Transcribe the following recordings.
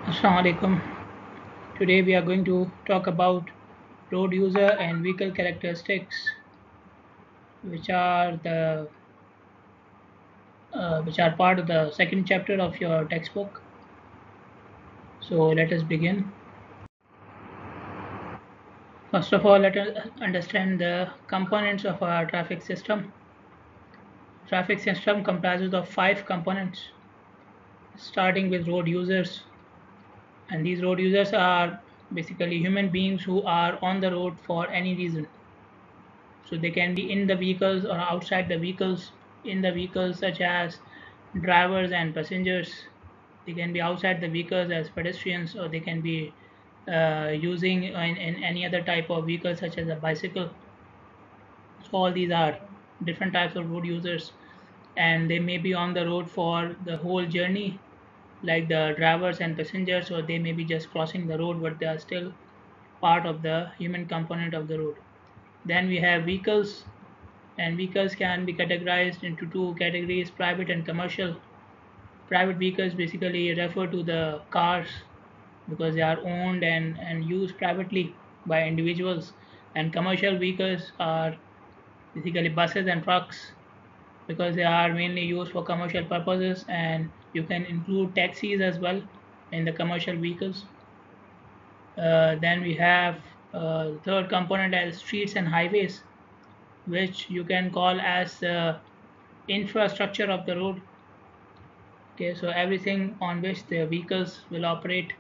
Assalamu alaikum. Today we are going to talk about road user and vehicle characteristics, which are the which are part of the second chapter of your textbook. So let us begin. First of all, let us understand the components of our traffic system. Traffic system comprises of five components, starting with road users, and these road users are basically human beings who are on the road for any reason. So they can be in the vehicles or outside the vehicles, in the vehicles such as drivers and passengers. They can be outside the vehicles as pedestrians, or they can be using in any other type of vehicle such as a bicycle. So all these are different types of road users, and they may be on the road for the whole journey, like the drivers and passengers, or they may be just crossing the road, but they are still part of the human component of the road. Then we have vehicles, and vehicles can be categorized into two categories: private and commercial. Private vehicles basically refer to the cars because they are owned and used privately by individuals, and commercial vehicles are basically buses and trucks because they are mainly used for commercial purposes, and you can include taxis as well in the commercial vehicles. Then we have the third component as streets and highways, which you can call as the infrastructure of the road. Okay, so everything on which the vehicles will operate,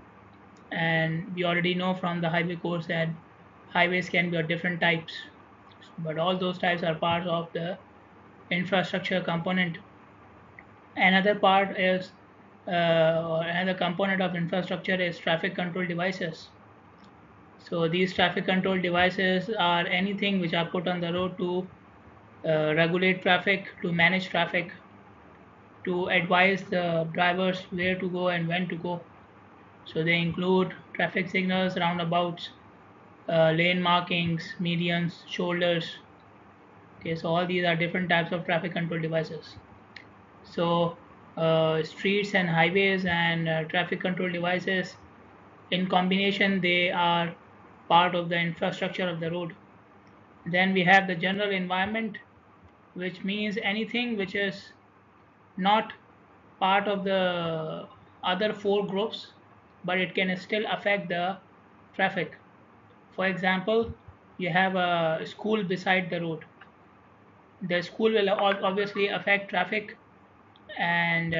and we already know from the highway course that highways can be of different types, but all those types are part of the infrastructure component. Another part is or another component of infrastructure is traffic control devices. So these traffic control devices are anything which are put on the road to regulate traffic, to manage traffic, to advise the drivers where to go and when to go. So they include traffic signals, roundabouts, lane markings, medians, shoulders. Okay, so all these are different types of traffic control devices. So streets and highways and traffic control devices in combination, they are part of the infrastructure of the road. Then we have the general environment, which means anything which is not part of the other four groups, but it can still affect the traffic. For example, you have a school beside the road. The school will obviously affect traffic, and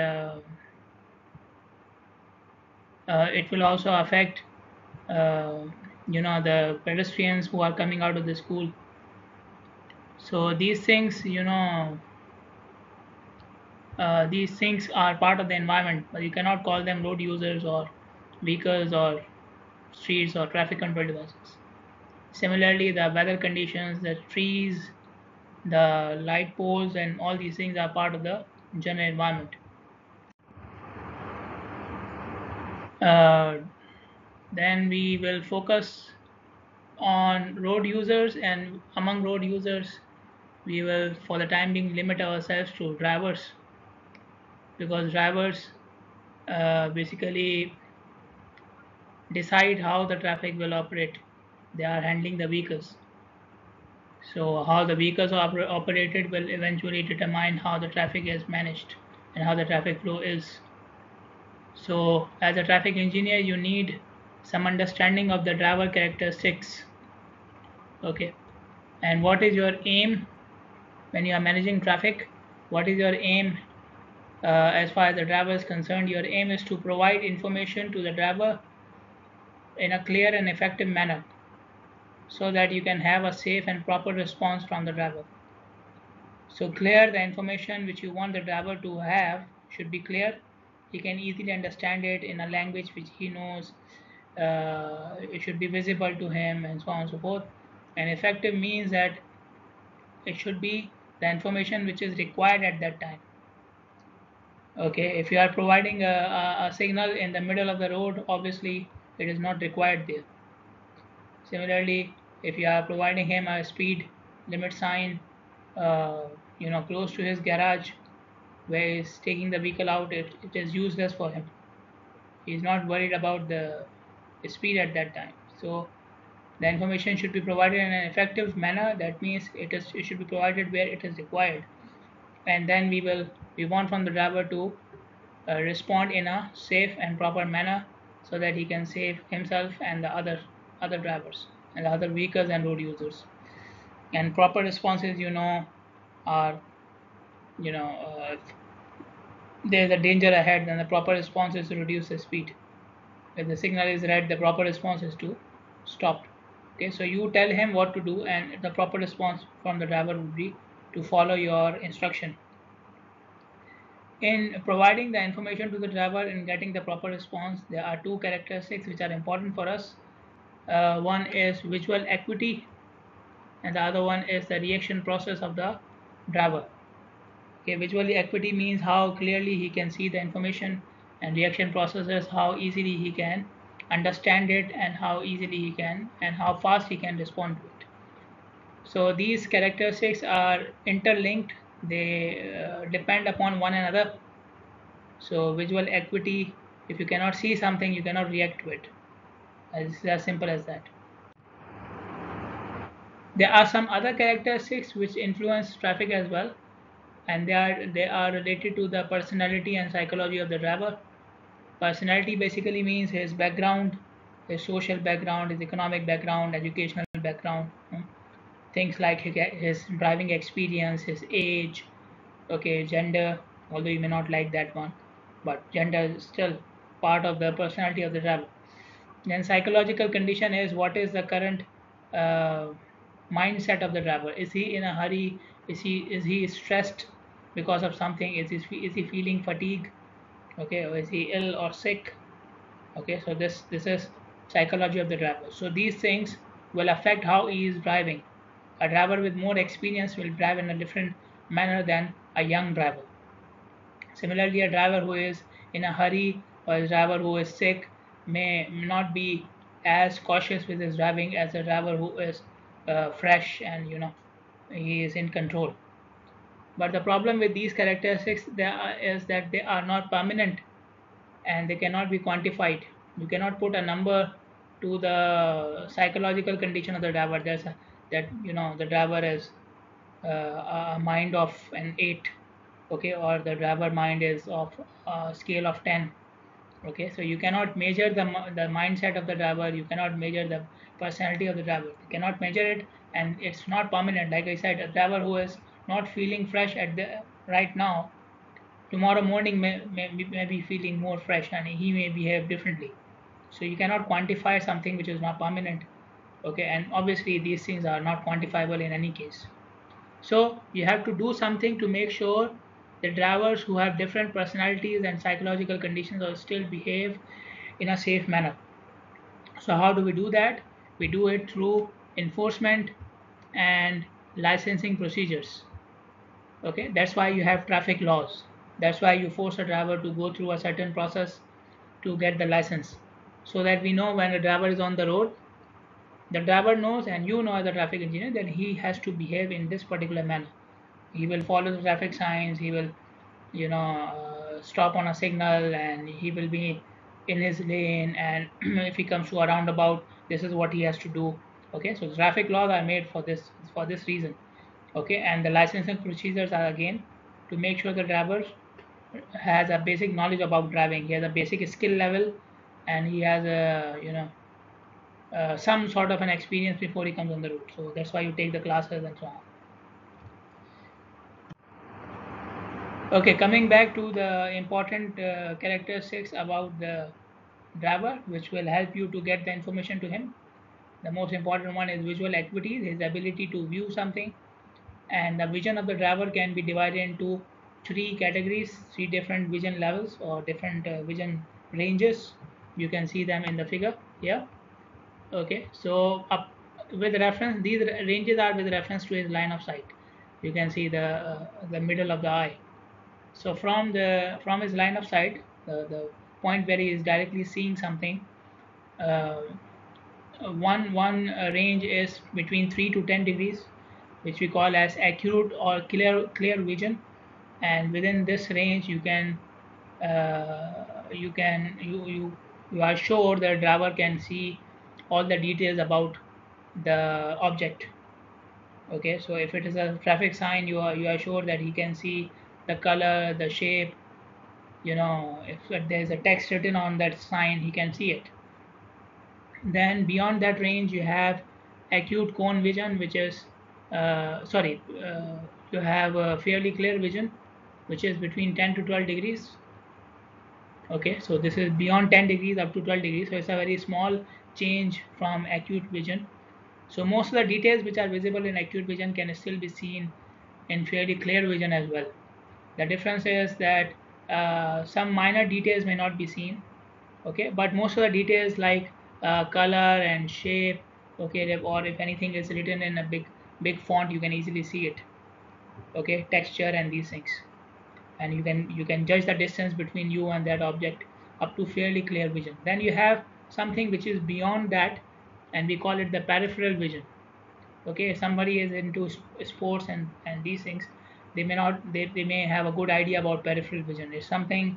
it will also affect, uh, the pedestrians who are coming out of the school. So these things are part of the environment, but you cannot call them road users or vehicles or streets or traffic control devices. Similarly, the weather conditions, the trees, the light poles, and all these things are part of the general environment. Uh, then we will focus on road users, and among road users, we will, for the time being, limit ourselves to drivers because drivers basically decide how the traffic will operate. They are handling the vehicles. So, how the vehicles are operated will eventually determine how the traffic is managed and how the traffic flow is. So, as a traffic engineer, you need some understanding of the driver characteristics. Okay, and what is your aim when you are managing traffic? What is your aim as far as the driver is concerned? Your aim is to provide information to the driver in a clear and effective manner so that you can have a safe and proper response from the driver. So clear, the information which you want the driver to have should be clear. He can easily understand it in a language which he knows. It should be visible to him, and so on and so forth. And effective means that it should be the information which is required at that time. Okay, if you are providing a signal in the middle of the road, obviously it is not required there. Similarly, if you are providing him a speed limit sign, uh, close to his garage where he's taking the vehicle out, it is useless for him. He's not worried about the speed at that time. So the information should be provided in an effective manner. That means it should be provided where it is required, and then we want from the driver to respond in a safe and proper manner so that he can save himself and the other drivers and the other vehicles and road users. And proper responses, are you know if there's a danger ahead, then the proper response is to reduce the speed. If the signal is red, the proper response is to stop. Okay, so you tell him what to do, and the proper response from the driver would be to follow your instruction. In providing the information to the driver and getting the proper response, there are two characteristics which are important for us. One is visual acuity, and the other one is the reaction process of the driver. Okay, visually acuity means how clearly he can see the information, and reaction process is how easily he can understand it and how easily he can and how fast he can respond to it. So these characteristics are interlinked, they depend upon one another. So visual acuity, if you cannot see something, you cannot react to it. It's as simple as that. There are some other characteristics which influence traffic as well, and they are related to the personality and psychology of the driver. Personality basically means his background, his social background, his economic background, educational background, things like his driving experience, his age, okay, gender, although you may not like that one, but gender is still part of the personality of the driver. Then psychological condition is what is the current uh, mindset of the driver. Is he in a hurry? Is he stressed because of something? Is he feeling fatigue? Okay, or is he ill or sick? Okay, so this is psychology of the driver. So these things will affect how he is driving. A driver with more experience will drive in a different manner than a young driver. Similarly, a driver who is in a hurry or a driver who is sick may not be as cautious with his driving as a driver who is fresh and he is in control. But the problem with these characteristics is that they are not permanent and they cannot be quantified. You cannot put a number to the psychological condition of the driver. That the driver is a mind of an 8, okay, or the driver mind is of a scale of 10. Okay, so you cannot measure the mindset of the driver, you cannot measure the personality of the driver, you cannot measure it, and it's not permanent. Like I said, a driver who is not feeling fresh at the right now, tomorrow morning may be feeling more fresh and he may behave differently. So you cannot quantify something which is not permanent. Okay, and obviously these things are not quantifiable in any case. So you have to do something to make sure the drivers who have different personalities and psychological conditions will still behave in a safe manner. So how do we do that? We do it through enforcement and licensing procedures. Okay, that's why you have traffic laws. That's why you force a driver to go through a certain process to get the license, so that we know when the driver is on the road, the driver knows and you know as a traffic engineer that he has to behave in this particular manner. He will follow the traffic signs, he will stop on a signal, and he will be in his lane, and if he comes to a roundabout, this is what he has to do. Okay, so the traffic laws are made for this reason. Okay, and the licensing procedures are again to make sure the driver has a basic knowledge about driving, he has a basic skill level, and he has a some sort of an experience before he comes on the road. So that's why you take the classes and so on. Okay, coming back to the important characteristics about the driver, which will help you to get the information to him. The most important one is visual acuity, his ability to view something. And the vision of the driver can be divided into three categories, three different vision levels or different vision ranges. You can see them in the figure here. Okay, so with reference, these ranges are with reference to his line of sight. You can see the middle of the eye. So from his line of sight, the point where he is directly seeing something, uh, one range is between 3 to 10 degrees, which we call as acute or clear vision. And within this range, you can you are sure the driver can see all the details about the object. Okay, so if it is a traffic sign, you are sure that he can see the color, the shape. If there's a text written on that sign, he can see it. Then beyond that range, you have acute cone vision, which is sorry, you have a fairly clear vision, which is between 10 to 12 degrees. Okay, so this is beyond 10 degrees up to 12 degrees, so it's a very small change from acute vision. So most of the details which are visible in acute vision can still be seen in fairly clear vision as well. The difference is that some minor details may not be seen, okay, but most of the details like color and shape, okay, or if anything is written in a big font, you can easily see it, okay, texture and these things. And you can judge the distance between you and that object up to fairly clear vision. Then you have something which is beyond that, and we call it the peripheral vision. Okay, if somebody is into sports and these things, they may have a good idea about peripheral vision. It's something,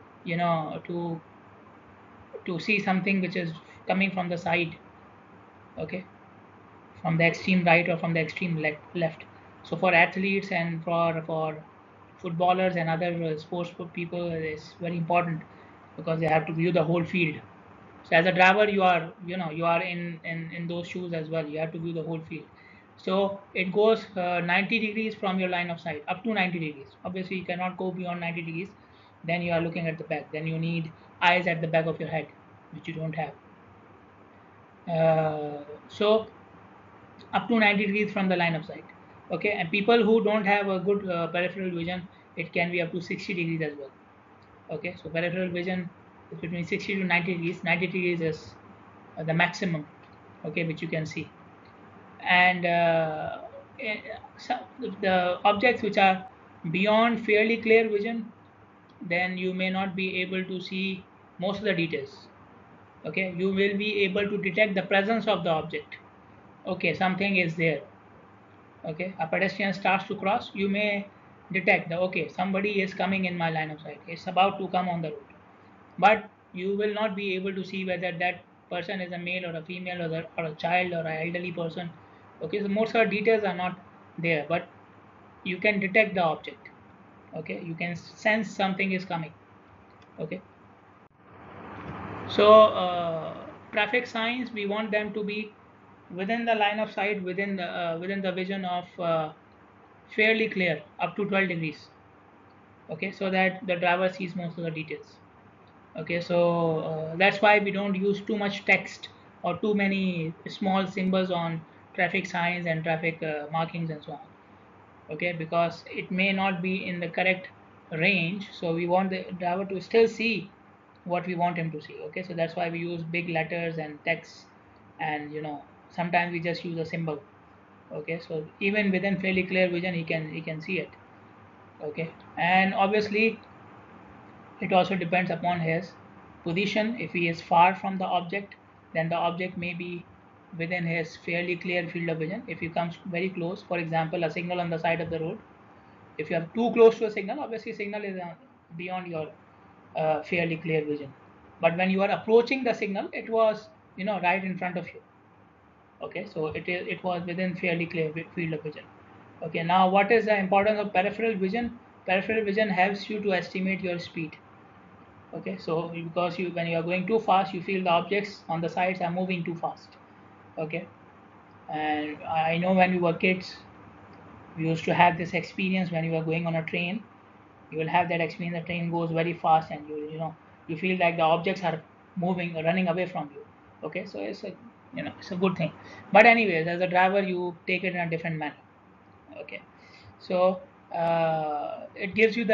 to see something which is coming from the side, okay, from the extreme right or from the extreme left. So for athletes and for footballers and other sports people, it's very important because they have to view the whole field. So as a driver, you are in those shoes as well. You have to view the whole field. So it goes 90 degrees from your line of sight, up to 90 degrees. Obviously, you cannot go beyond 90 degrees. Then you are looking at the back. Then you need eyes at the back of your head, which you don't have. So up to 90 degrees from the line of sight. Okay, and people who don't have a good peripheral vision, it can be up to 60 degrees as well. Okay, so peripheral vision is between 60 to 90 degrees. 90 degrees is the maximum, okay, which you can see. And eh, the objects which are beyond fairly clear vision, then you may not be able to see most of the details. Okay, you will be able to detect the presence of the object. Okay, something is there. Okay, a pedestrian starts to cross, you may detect that, okay, somebody is coming in my line of sight, it's about to come on the road, but you will not be able to see whether that person is a male or a female, or a child or an elderly person. Okay, so most of the details are not there, but you can detect the object. Okay, you can sense something is coming. Okay, so traffic signs, we want them to be within the line of sight, within the vision of fairly clear, up to 12 degrees. Okay, so that the driver sees most of the details. Okay, so that's why we don't use too much text or too many small symbols on traffic signs and traffic markings and so on. Okay, because it may not be in the correct range, so we want the driver to still see what we want him to see. Okay, so that's why we use big letters and text, and sometimes we just use a symbol. Okay, so even within fairly clear vision, he can see it. Okay, and obviously it also depends upon his position. If he is far from the object, then the object may be within his fairly clear field of vision. If he comes very close, for example, a signal on the side of the road, if you are too close to a signal, obviously signal is beyond your fairly clear vision. But when you are approaching the signal, it was right in front of you. Okay, so it was within fairly clear field of vision. Okay, now what is the importance of peripheral vision? Peripheral vision helps you to estimate your speed. Okay, so because when you are going too fast, you feel the objects on the sides are moving too fast. Okay, and I know when we were kids, we used to have this experience. When you are going on a train, you will have that experience. The train goes very fast, and you feel like the objects are moving or running away from you. Okay, so it's a good thing. But anyways, as a driver, you take it in a different manner. Okay, so it gives you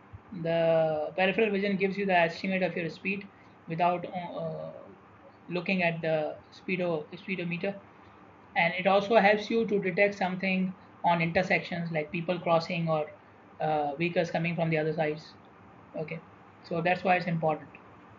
the peripheral vision gives you the estimate of your speed without looking at the speedometer, and it also helps you to detect something on intersections like people crossing or vehicles coming from the other sides. Okay, so that's why it's important.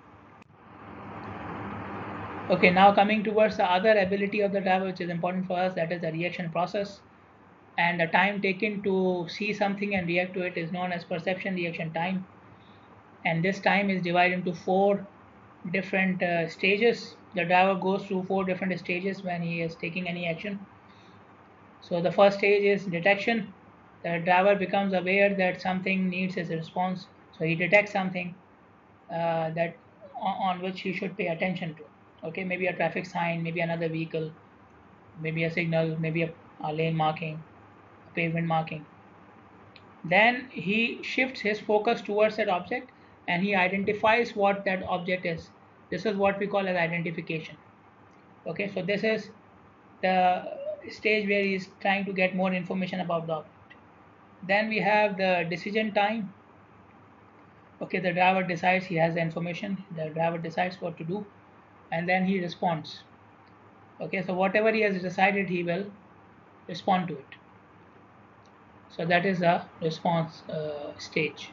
Okay, now coming towards the other ability of the driver, which is important for us, that is the reaction process. And the time taken to see something and react to it is known as perception reaction time. and this time is divided into four different stages. The driver goes through four different stages when he is taking any action. So the first stage is detection. The driver becomes aware that something needs his response, so he detects something that on which he should pay attention to. Okay, maybe a traffic sign, maybe another vehicle, maybe a signal, maybe a lane marking, a pavement marking. Then he shifts his focus towards that object and he identifies what that object is. This is what we call as identification. Okay, so this is the stage where he's trying to get more information about the object. Then we have the decision time. Okay, the driver decides, he has the information, the driver decides what to do, and then he responds. Okay, so whatever he has decided, he will respond to it. So that is the response stage.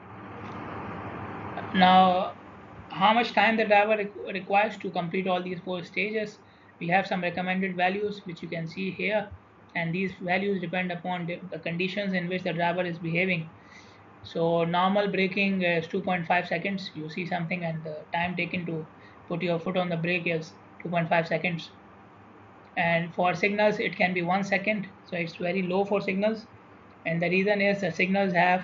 Now, how much time the driver requires to complete all these four stages? We have some recommended values which you can see here, and these values depend upon the conditions in which the driver is behaving. So normal braking is 2.5 seconds. You see something and the time taken to put your foot on the brake is 2.5 seconds. And for signals it can be 1 second, so it's very low for signals, and the reason is the signals have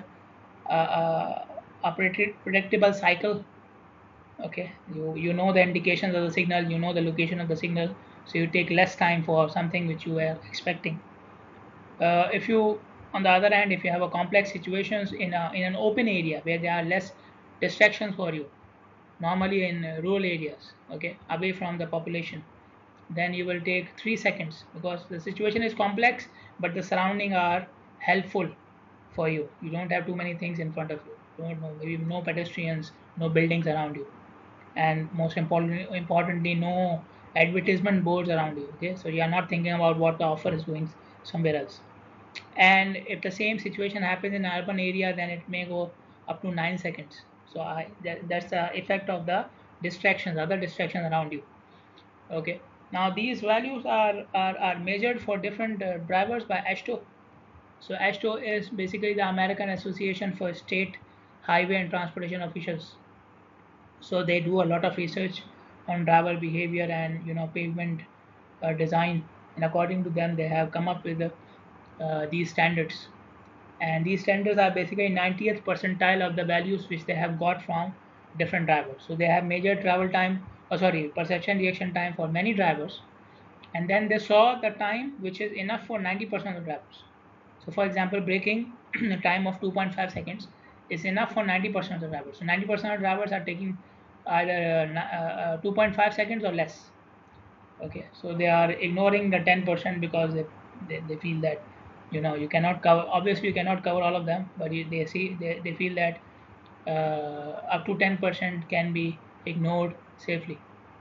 a predictable cycle. Okay, you know the indications of the signal, you know the location of the signal, so you take less time for something which you were expecting. If you, on the other hand, if you have a complex situations in an open area where there are less distractions for you, normally in rural areas, okay, away from the population, then you will take 3 seconds because the situation is complex, but the surrounding are helpful for you. You don't have too many things in front of you. You don't know, maybe no pedestrians, no buildings around you, and most importantly, no advertisement boards around you. Okay, so you are not thinking about what the offer is going somewhere else. And if the same situation happens in an urban area, then it may go up to 9 seconds. So that's the effect of the distractions, other distractions around you. Okay, now these values are measured for different drivers by AASHTO. So AASHTO is basically the American Association for State Highway and Transportation Officials. So they do a lot of research on driver behavior and pavement design, and according to them they have come up with these standards, and these standards are basically 90th percentile of the values which they have got from different drivers. So they have measured travel time, perception reaction time for many drivers, and then they saw the time which is enough for 90% of the drivers. So for example, braking a time of 2.5 seconds is enough for 90% of the drivers. So 90% of drivers are taking either 2.5 seconds or less. Okay, so they are ignoring the 10% because they feel that you cannot cover, obviously you cannot cover all of them, but they feel that up to 10% can be ignored safely.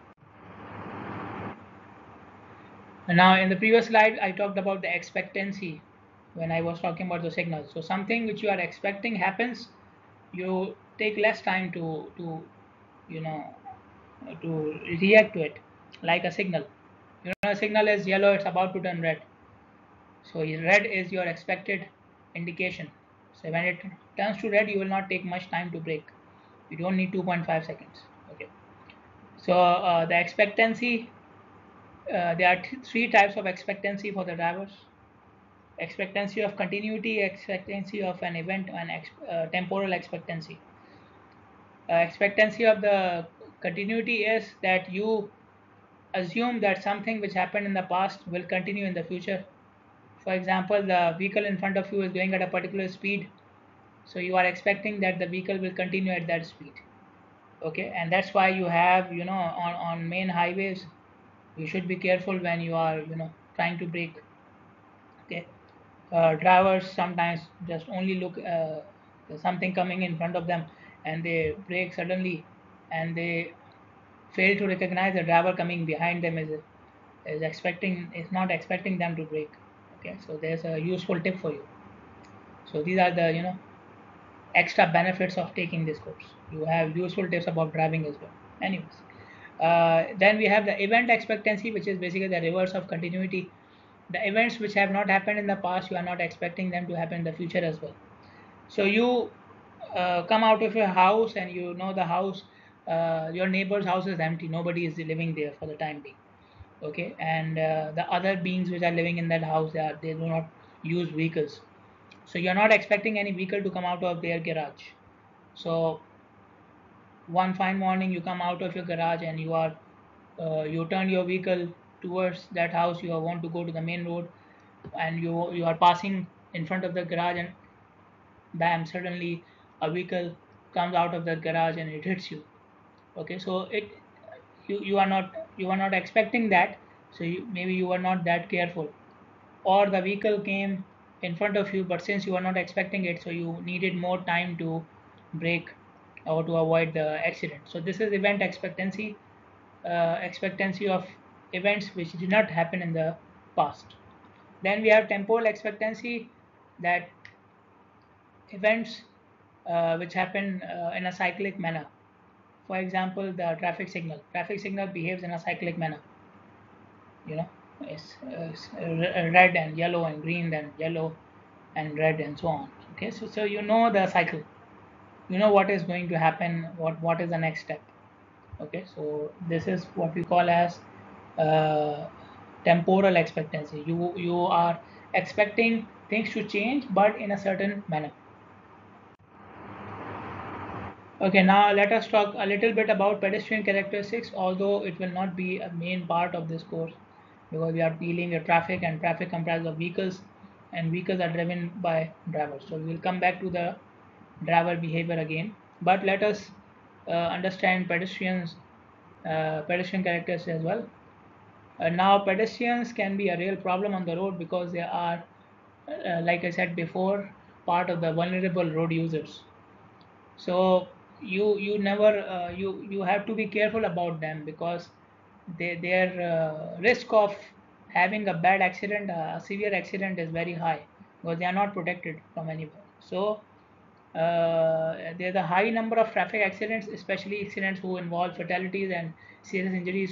And now in the previous slide I talked about the expectancy when I was talking about the signals. So something which you are expecting happens, you take less time to you know to react to it, like a signal. A signal is yellow, it's about to turn red. So red is your expected indication. So when it turns to red, you will not take much time to brake. You don't need 2.5 seconds. Okay. So the expectancy, there are three types of expectancy for the drivers: expectancy of continuity, expectancy of an event, and temporal expectancy. Expectancy of the continuity is that you assume that something which happened in the past will continue in the future. For example, the vehicle in front of you is going at a particular speed, so you are expecting that the vehicle will continue at that speed. Okay, and that's why you have, on main highways, you should be careful when you are, trying to brake. Okay, drivers sometimes just only look there's something coming in front of them and they brake suddenly, and they fail to recognize the driver coming behind them is not expecting them to brake. Okay, so there's a useful tip for you. So these are the extra benefits of taking this course. You have useful tips about driving as well. Anyways, then we have the event expectancy, which is basically the reverse of continuity. The events which have not happened in the past, you are not expecting them to happen in the future as well. So you come out of your house and you know the house, your neighbor's house is empty, nobody is living there for the time being. Okay, and the other beings which are living in that house, they do not use vehicles, so you're not expecting any vehicle to come out of their garage. So one fine morning you come out of your garage and you turn your vehicle towards that house, you want to go to the main road, and you are passing in front of the garage, and bam, suddenly a vehicle comes out of the garage and it hits you. Okay, so you are not expecting that, so maybe you are not that careful, or the vehicle came in front of you, but since you are not expecting it, so you needed more time to brake or to avoid the accident. So this is event expectancy, expectancy of events which did not happen in the past. Then we have temporal expectancy, that events which happen in a cyclic manner. For example, the traffic signal. Traffic signal behaves in a cyclic manner. You know, it's red and yellow and green, then yellow and red and so on. Okay, so you know the cycle. You know what is going to happen. What is the next step? Okay, so this is what we call as uh, temporal expectancy. You are expecting things to change, but in a certain manner. Okay, now let us talk a little bit about pedestrian characteristics, although it will not be a main part of this course because we are dealing with traffic, and traffic comprises of vehicles, and vehicles are driven by drivers. So we will come back to the driver behavior again, but let us understand pedestrian characteristics as well. Now, pedestrians can be a real problem on the road because they are, like I said before, part of the vulnerable road users. So you never you have to be careful about them because their risk of having a bad accident, a severe accident, is very high because they are not protected from anyone. So there's a high number of traffic accidents, especially accidents who involve fatalities and serious injuries,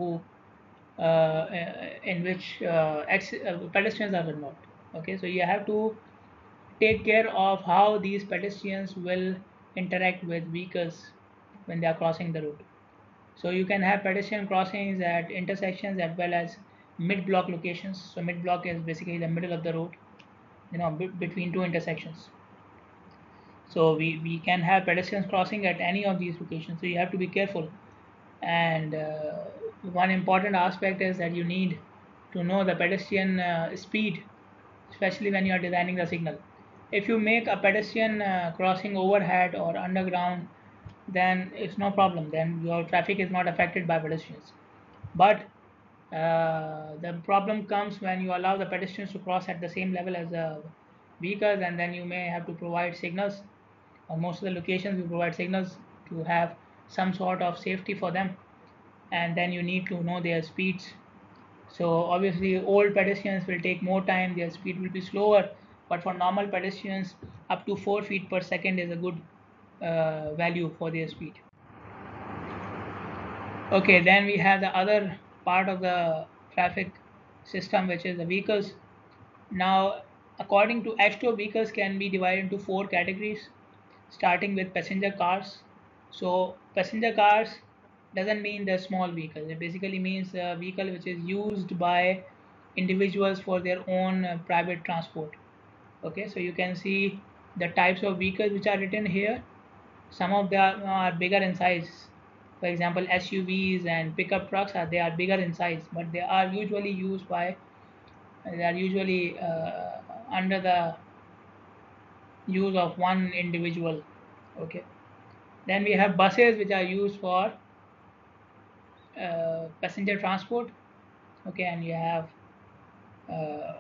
in which pedestrians are involved. Okay, so you have to take care of how these pedestrians will interact with vehicles when they are crossing the road. So you can have pedestrian crossings at intersections as well as mid-block locations. So mid-block is basically the middle of the road, between two intersections. So we can have pedestrians crossing at any of these locations. So you have to be careful. And one important aspect is that you need to know the pedestrian speed, especially when you are designing the signal. If you make a pedestrian crossing overhead or underground, then it's no problem. Then your traffic is not affected by pedestrians. But the problem comes when you allow the pedestrians to cross at the same level as the vehicles, and then you may have to provide signals. On most of the locations, we provide signals to have some sort of safety for them, and then you need to know their speeds. So obviously, old pedestrians will take more time; their speed will be slower. But for normal pedestrians, up to 4 feet per second is a good value for their speed. Okay, then we have the other part of the traffic system, which is the vehicles. Now, according to ASHTO, vehicles can be divided into four categories, starting with passenger cars. So, passenger cars doesn't mean the small vehicle. It basically means a vehicle which is used by individuals for their own private transport. Okay, so you can see the types of vehicles which are written here. Some of them are bigger in size. For example, SUVs and pickup trucks are bigger in size, but they are usually under the use of one individual. Okay. Then we have buses which are used for passenger transport. Okay, and you have uh,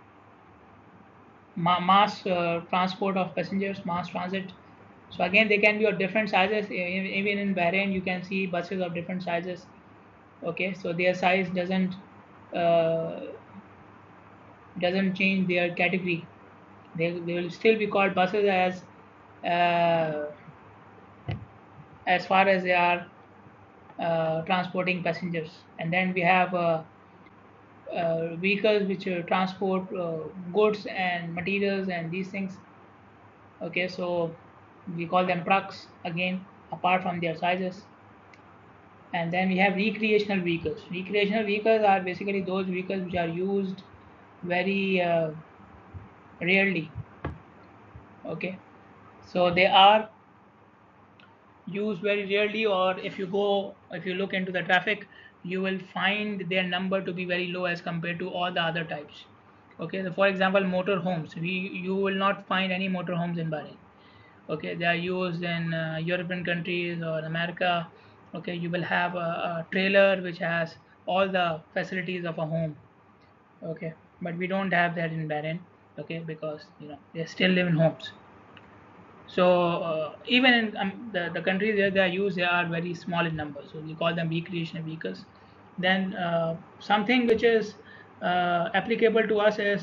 mass transport of passengers, mass transit. So again, they can be of different sizes. Even in Bahrain, you can see buses of different sizes. Okay, so their size uh, doesn't change their category. They will still be called buses uh, as far as they are transporting passengers. And then we have vehicles which transport goods and materials and these things. Okay, so We call them trucks again, apart from their sizes. And then we have recreational vehicles. Recreational vehicles are basically those vehicles which are used very rarely. Okay, so they are used very rarely, or if you look into the traffic, you will find their number to be very low as compared to all the other types. Okay, so for example, motor homes, you will not find any motor homes in Bahrain. Okay, they are used in European countries or America. Okay, you will have a trailer which has all the facilities of a home. Okay, but we don't have that in Bahrain. Okay, because they still live in homes. So even in the countries where they are used, they are very small in number. So we call them recreational vehicles. Then something which is applicable to us is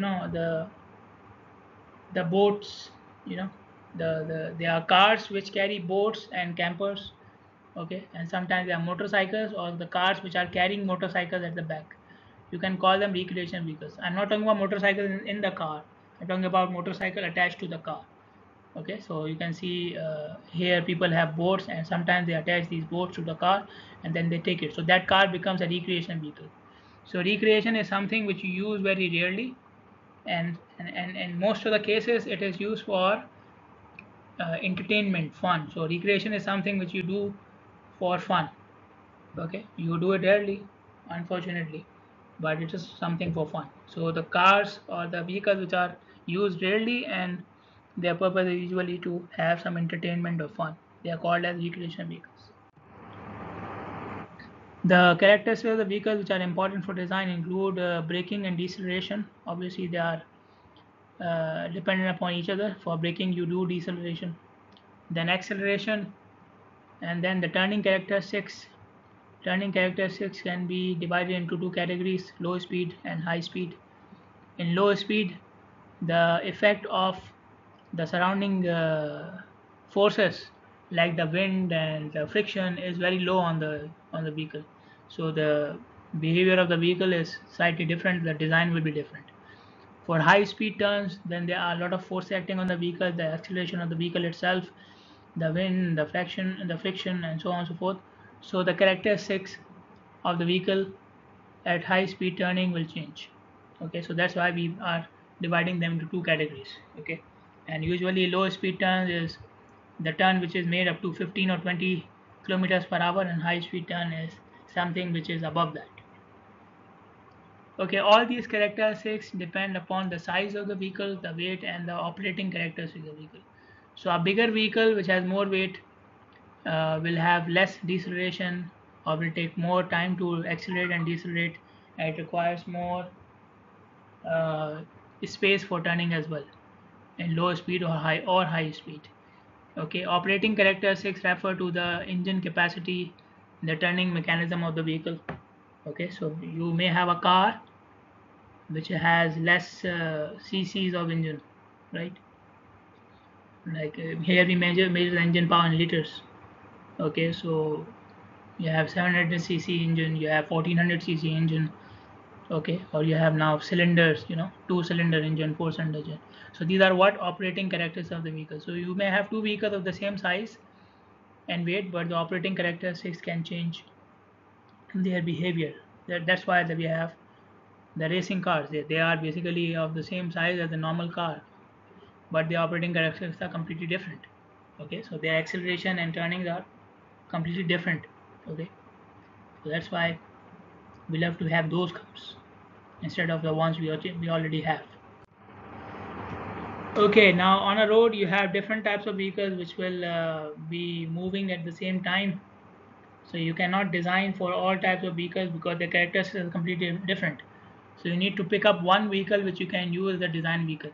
the boats. You know, there are cars which carry boats and campers. Okay, and sometimes there are motorcycles or the cars which are carrying motorcycles at the back. You can call them recreational vehicles. I'm not talking about motorcycles in the car. I'm talking about motorcycle attached to the car. Okay, so you can see here people have boats, and sometimes they attach these boats to the car and then they take it, so that car becomes a recreation vehicle. So recreation is something which you use very rarely, and in most of the cases it is used for entertainment, fun. So recreation is something which you do for fun. Okay, you do it rarely, unfortunately, but it is something for fun. So the cars or the vehicles which are used rarely and their purpose is usually to have some entertainment or fun, they are called as recreation vehicles. The characteristics of the vehicles which are important for design include braking and deceleration. Obviously they are dependent upon each other. For braking you do deceleration, then acceleration, and then the turning characteristics. Turning characteristics can be divided into two categories: low speed and high speed. In low speed, the effect of the surrounding forces like the wind and the friction is very low on the vehicle. So the behavior of the vehicle is slightly different. The design will be different. For high speed turns, then there are a lot of force acting on the vehicle, the acceleration of the vehicle itself, the wind, the friction, and so on and so forth. So the characteristics of the vehicle at high speed turning will change. Okay, so that's why we are dividing them into two categories. Okay, and usually low speed turns is the turn which is made up to 15 or 20 kilometers per hour, and high speed turn is something which is above that. Okay, all these characteristics depend upon the size of the vehicle, the weight, and the operating characteristics of the vehicle. So a bigger vehicle which has more weight will have less deceleration, or will take more time to accelerate and decelerate, and it requires more uh, space for turning as well in low speed or high speed. Okay, operating characteristics refer to the engine capacity, the turning mechanism of the vehicle. Okay, so you may have a car which has less cc's of engine, right? Like here we measure the engine power in liters. Okay, so you have 700 cc engine, you have 1400 cc engine. Okay, or you have now cylinders, two-cylinder engine, four-cylinder engine. So these are what operating characteristics of the vehicle. So you may have two vehicles of the same size and weight, but the operating characteristics can change their behavior. That's why that we have the racing cars. They are basically of the same size as the normal car, but the operating characteristics are completely different. Okay, so their acceleration and turnings are completely different. Okay, so that's why we love to have those cars instead of the ones we already have. Okay, now on a road you have different types of vehicles which will be moving at the same time. So you cannot design for all types of vehicles because the characteristics are completely different. So you need to pick up one vehicle which you can use as a design vehicle,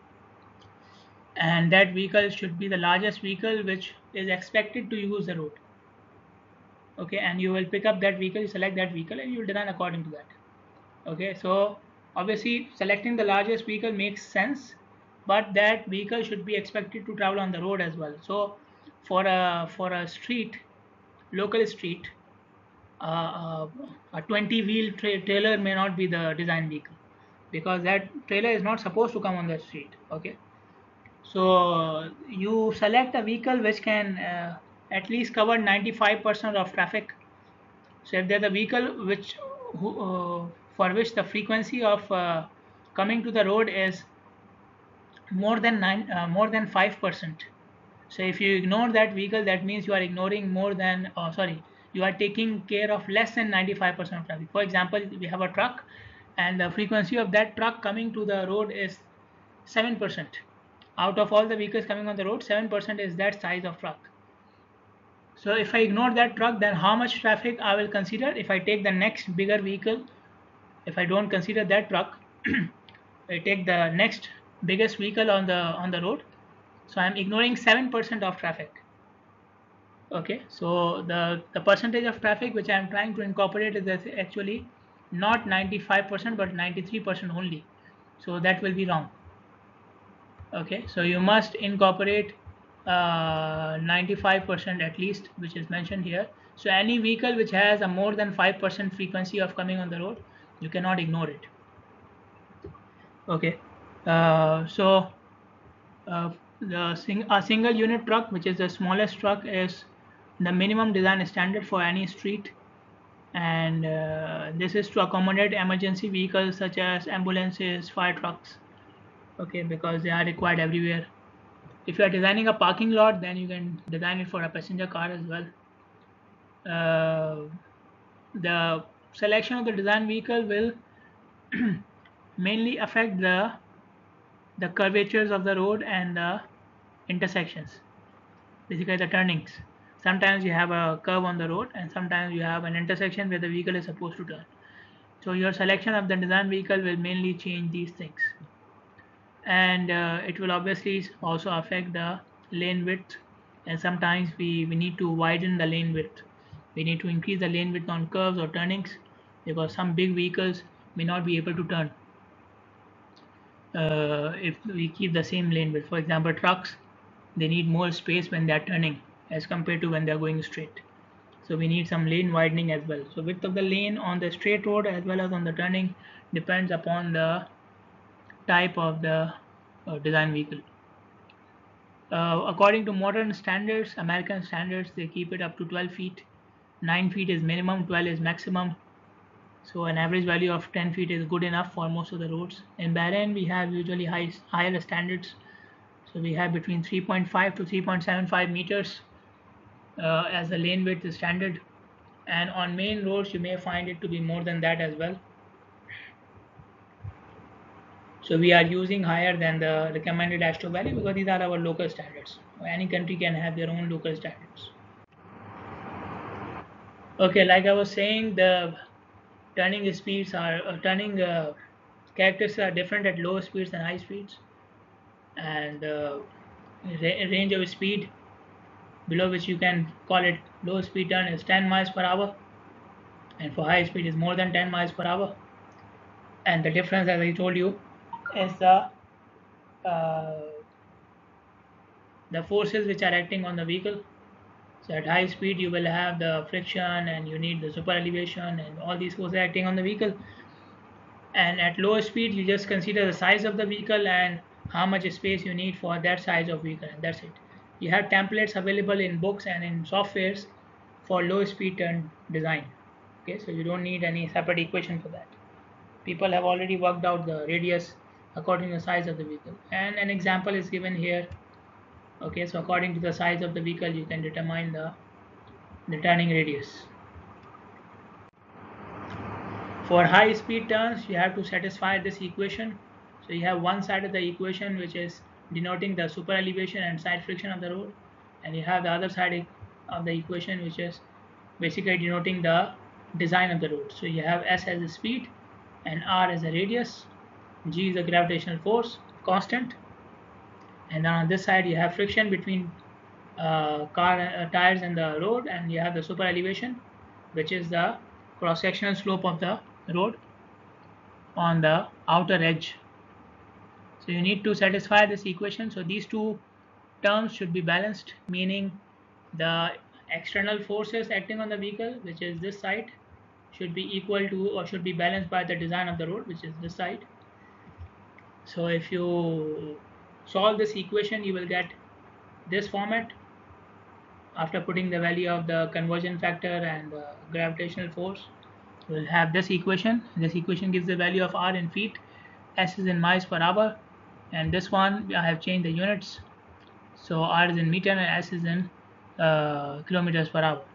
and that vehicle should be the largest vehicle which is expected to use the road. Okay, and you will pick up that vehicle, you select that vehicle, and you will design according to that. Okay, so obviously selecting the largest vehicle makes sense, but that vehicle should be expected to travel on the road as well. So for a street, local street, a 20 wheel trailer may not be the design vehicle, because that trailer is not supposed to come on the street. Okay, So you select a vehicle which can at least cover 95% of traffic. So if there's a vehicle for which the frequency of coming to the road is more than 5%. So if you ignore that vehicle, that means you are ignoring more than, sorry, you are taking care of less than 95% of traffic. For example, we have a truck and the frequency of that truck coming to the road is 7%. Out of all the vehicles coming on the road, 7% is that size of truck. So if I ignore that truck, then how much traffic I will consider if I take the next bigger vehicle? If I don't consider that truck, I take the next biggest vehicle on the road. So I'm ignoring 7% of traffic. Okay, so the percentage of traffic which I'm trying to incorporate is actually not 95% but 93% only. So that will be wrong. Okay, so you must incorporate 95% at least, which is mentioned here. So any vehicle which has a more than 5% frequency of coming on the road, you cannot ignore it. Okay, so a single unit truck, which is the smallest truck, is the minimum design standard for any street, and this is to accommodate emergency vehicles such as ambulances, fire trucks. Okay, because they are required everywhere. If you are designing a parking lot, then you can design it for a passenger car as well. The selection of the design vehicle will mainly affect the curvatures of the road and the intersections, basically the turnings. Sometimes you have a curve on the road and sometimes you have an intersection where the vehicle is supposed to turn. So your selection of the design vehicle will mainly change these things, and it will obviously also affect the lane width, and sometimes we need to widen the lane width. We need to increase the lane width on curves or turnings because some big vehicles may not be able to turn if we keep the same lane width. For example, trucks, they need more space when they are turning as compared to when they are going straight. So we need some lane widening as well. So width of the lane on the straight road as well as on the turning depends upon the type of the design vehicle. According to modern standards, American standards, they keep it up to 12 feet. 9 feet is minimum, 12 is maximum. So an average value of 10 feet is good enough for most of the roads. In Bahrain, we have usually higher standards. So we have between 3.5 to 3.75 meters as the lane width is standard. And on main roads, you may find it to be more than that as well. So we are using higher than the recommended AASHTO value because these are our local standards. Any country can have their own local standards. Okay, like I was saying, the turning speeds are turning characteristics are different at low speeds and high speeds, and range of speed below which you can call it low speed turn is 10 miles per hour, and for high speed is more than 10 miles per hour. And the difference, as I told you, is uh, the forces which are acting on the vehicle. So at high speed you will have the friction and you need the super elevation and all these forces acting on the vehicle, and at lower speed you just consider the size of the vehicle and how much space you need for that size of vehicle, and that's it. You have templates available in books and in softwares for low speed turn design. Okay, so you don't need any separate equation for that. People have already worked out the radius according to the size of the vehicle, and an example is given here. Okay, so according to the size of the vehicle you can determine the turning radius. For high speed turns, you have to satisfy this equation. So you have one side of the equation which is denoting the super elevation and side friction of the road, and you have the other side of the equation which is basically denoting the design of the road. So you have S as the speed and R as the radius, G is the gravitational force constant, and then on this side you have friction between car tires and the road, and you have the super elevation, which is the cross sectional slope of the road on the outer edge. So you need to satisfy this equation. So these two terms should be balanced, meaning the external forces acting on the vehicle, which is this side, should be equal to or should be balanced by the design of the road, which is this side. So if you solve this equation, you will get this format. After putting the value of the conversion factor and the gravitational force, we'll have this equation. This equation gives the value of r in feet, s is in miles per hour, and this one I have changed the units. So r is in meter and s is in kilometers per hour.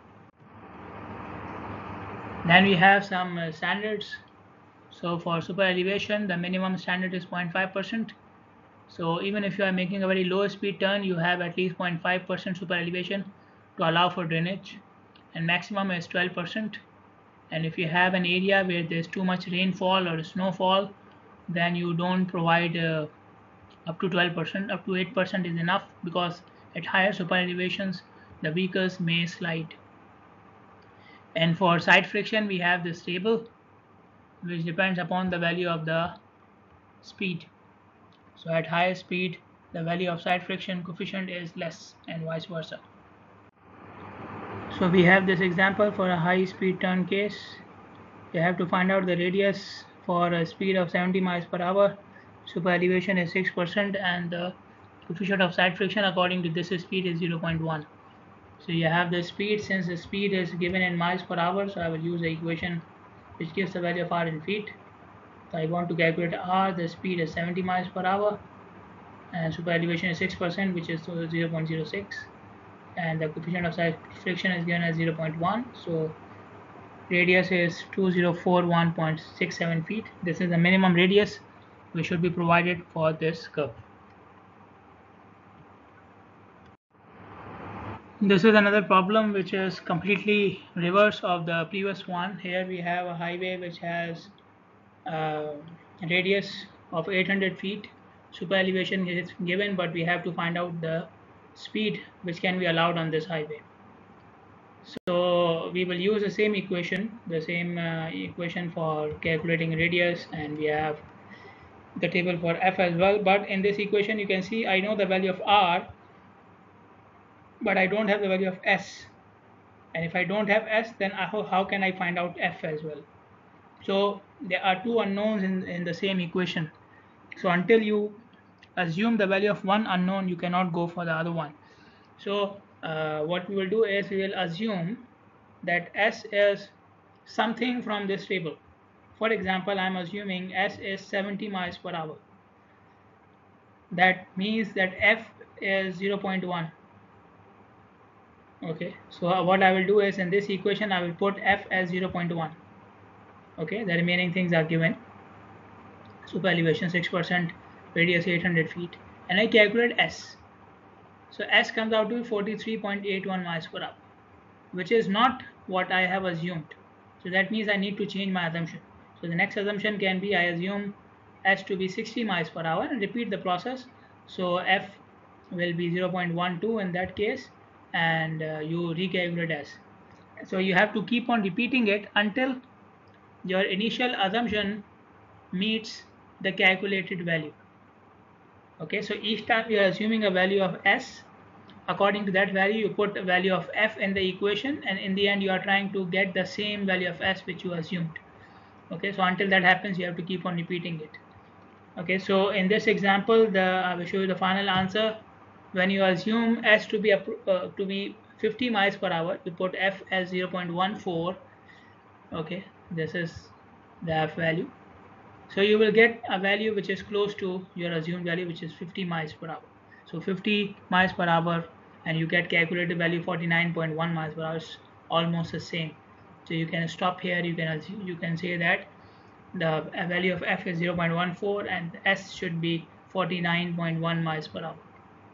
Then we have some standards. So for super elevation, the minimum standard is 0.5%. So even if you are making a very low speed turn, you have at least 0.5% super elevation to allow for drainage, and maximum is 12%. And if you have an area where there's too much rainfall or snowfall, then you don't provide up to 12%. Up to 8% is enough, because at higher super elevations the vehicles may slide. And for side friction, we have this table which depends upon the value of the speed. So at higher speed, the value of side friction coefficient is less, and vice versa. So we have this example for a high speed turn case. You have to find out the radius for a speed of 70 miles per hour. Super elevation is 6%, and the coefficient of side friction according to this speed is 0.1. So you have the speed. Since the speed is given in miles per hour, so I will use the equation which gives the value of r in feet. So I want to calculate r. The speed is 70 miles per hour, and super elevation is 6%, which is 0.06, and the coefficient of side friction is given as 0.1. So radius is 2041.67 feet. This is the minimum radius which should be provided for this curve. This is another problem which is completely reverse of the previous one. Here we have a highway which has a radius of 800 feet. Super elevation is given, but we have to find out the speed which can be allowed on this highway. So we will use the same equation, for calculating radius, and we have the table for f as well. But in this equation, you can see I know the value of r, but I don't have the value of s. And if I don't have s, then how can I find out f as well? So there are two unknowns in the same equation. So until you assume the value of one unknown, you cannot go for the other one. So what we will do is we will assume that s is something from this table. For example, I am assuming s is 70 miles per hour. That means that f is 0.1. Okay, so what I will do is in this equation I will put f as 0.1. Okay, the remaining things are given. Super elevation 6%, radius 800 feet, and I calculate s. So s comes out to 43.81 miles per hour, which is not what I have assumed. So that means I need to change my assumption. So the next assumption can be I assume s to be 60 miles per hour and repeat the process. So f will be 0.12 in that case, and you recalculate s. So you have to keep on repeating it until your initial assumption meets the calculated value. Okay, so each time you are assuming a value of s, according to that value you put the value of f in the equation, and in the end you are trying to get the same value of s which you assumed. Okay, so until that happens you have to keep on repeating it. Okay, so in this example I will show you the final answer. When you assume s to be 50 miles per hour, you put f as 0.14. okay, this is the f value. So you will get a value which is close to your assumed value, which is 50 miles per hour. So 50 miles per hour, and you get calculated value 49.1 miles per hour, is almost the same. So you can stop here. You can say that the value of f is 0.14 and s should be 49.1 miles per hour.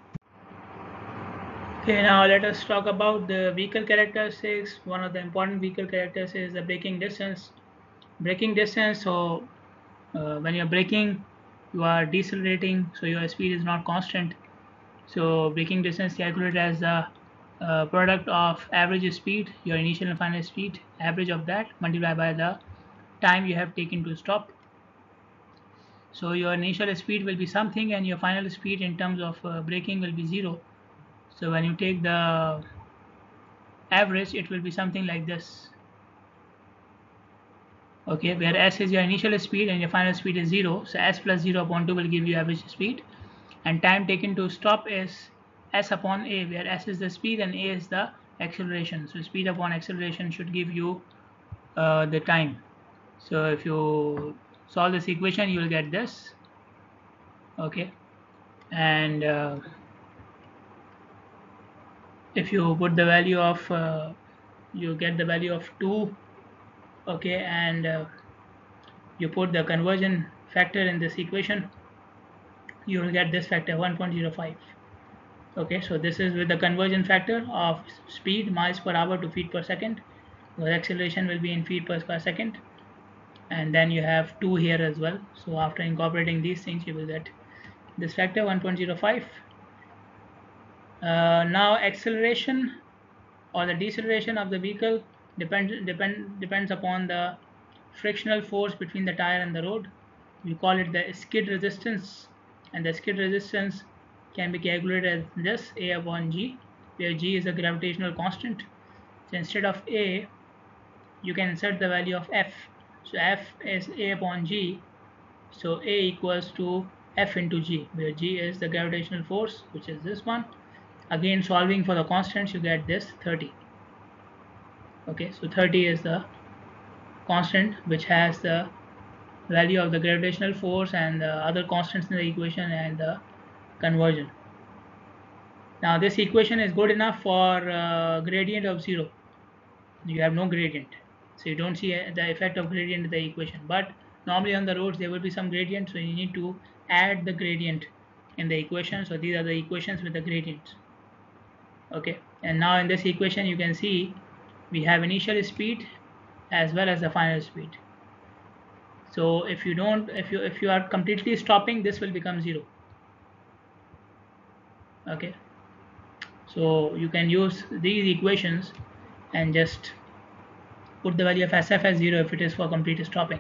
Okay, now let us talk about the vehicle characteristics. One of the important vehicle characteristics is the braking distance. Braking distance, so when you're braking, you are decelerating, so your speed is not constant. So braking distance calculated as the product of average speed, your initial and final speed, average of that multiplied by the time you have taken to stop. So your initial speed will be something, and your final speed in terms of braking will be 0. So when you take the average, it will be something like this. Okay, where s is your initial speed and your final speed is 0. So s plus 0 upon 2 will give you average speed, and time taken to stop is s upon a, where s is the speed and a is the acceleration. So speed upon acceleration should give you the time. So if you solve this equation, you will get this. Okay, and if you put the value of you get the value of 2. Okay, and you put the conversion factor in this equation, you will get this factor 1.05. Okay, so this is with the conversion factor of speed miles per hour to feet per second. The acceleration will be in feet per square second, and then you have 2 here as well. So after incorporating these things, you will get this factor 1.05. Now acceleration or the deceleration of the vehicle depends upon the frictional force between the tire and the road. We call it the skid resistance, and the skid resistance can be calculated as this: A upon G, where G is a gravitational constant. So instead of A, you can insert the value of F. So F is A upon G, so A equals to F into G, where G is the gravitational force, which is this one. Again, solving for the constants, you get this 30. Okay, so 30 is the constant which has the value of the gravitational force and the other constants in the equation and the conversion. Now this equation is good enough for gradient of 0. You have no gradient, so you don't see the effect of gradient in the equation, but normally on the roads there will be some gradient, so you need to add the gradient in the equation. So these are the equations with the gradients. Okay, and now in this equation you can see we have initial speed as well as the final speed. So if you are completely stopping, this will become 0. Okay, so you can use these equations and just put the value of SF as 0 if it is for complete stopping.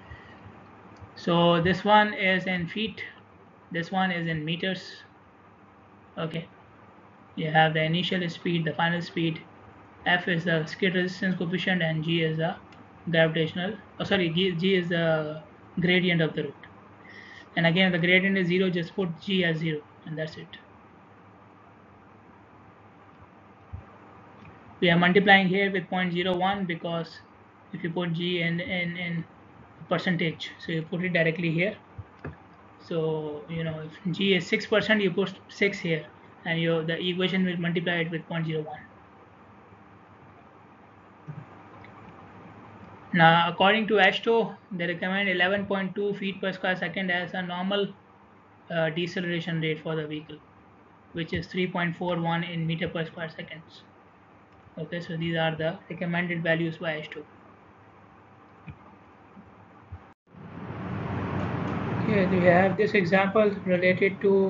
So this one is in feet, this one is in meters. Okay, you have the initial speed, the final speed, F is the skid resistance coefficient, and G is the gravitational, G is the gradient of the route. And again, if the gradient is 0, just put G as 0, and that's it. We are multiplying here with 0.01 because if you put G in percentage, so you put it directly here. So if G is 6%, you put 6 here, and the equation will multiply it with 0.01. Now, according to AASHTO, they recommend 11.2 feet per square second as a normal deceleration rate for the vehicle, which is 3.41 in meter per square seconds. Okay, so these are the recommended values by AASHTO. Okay, we have this example related to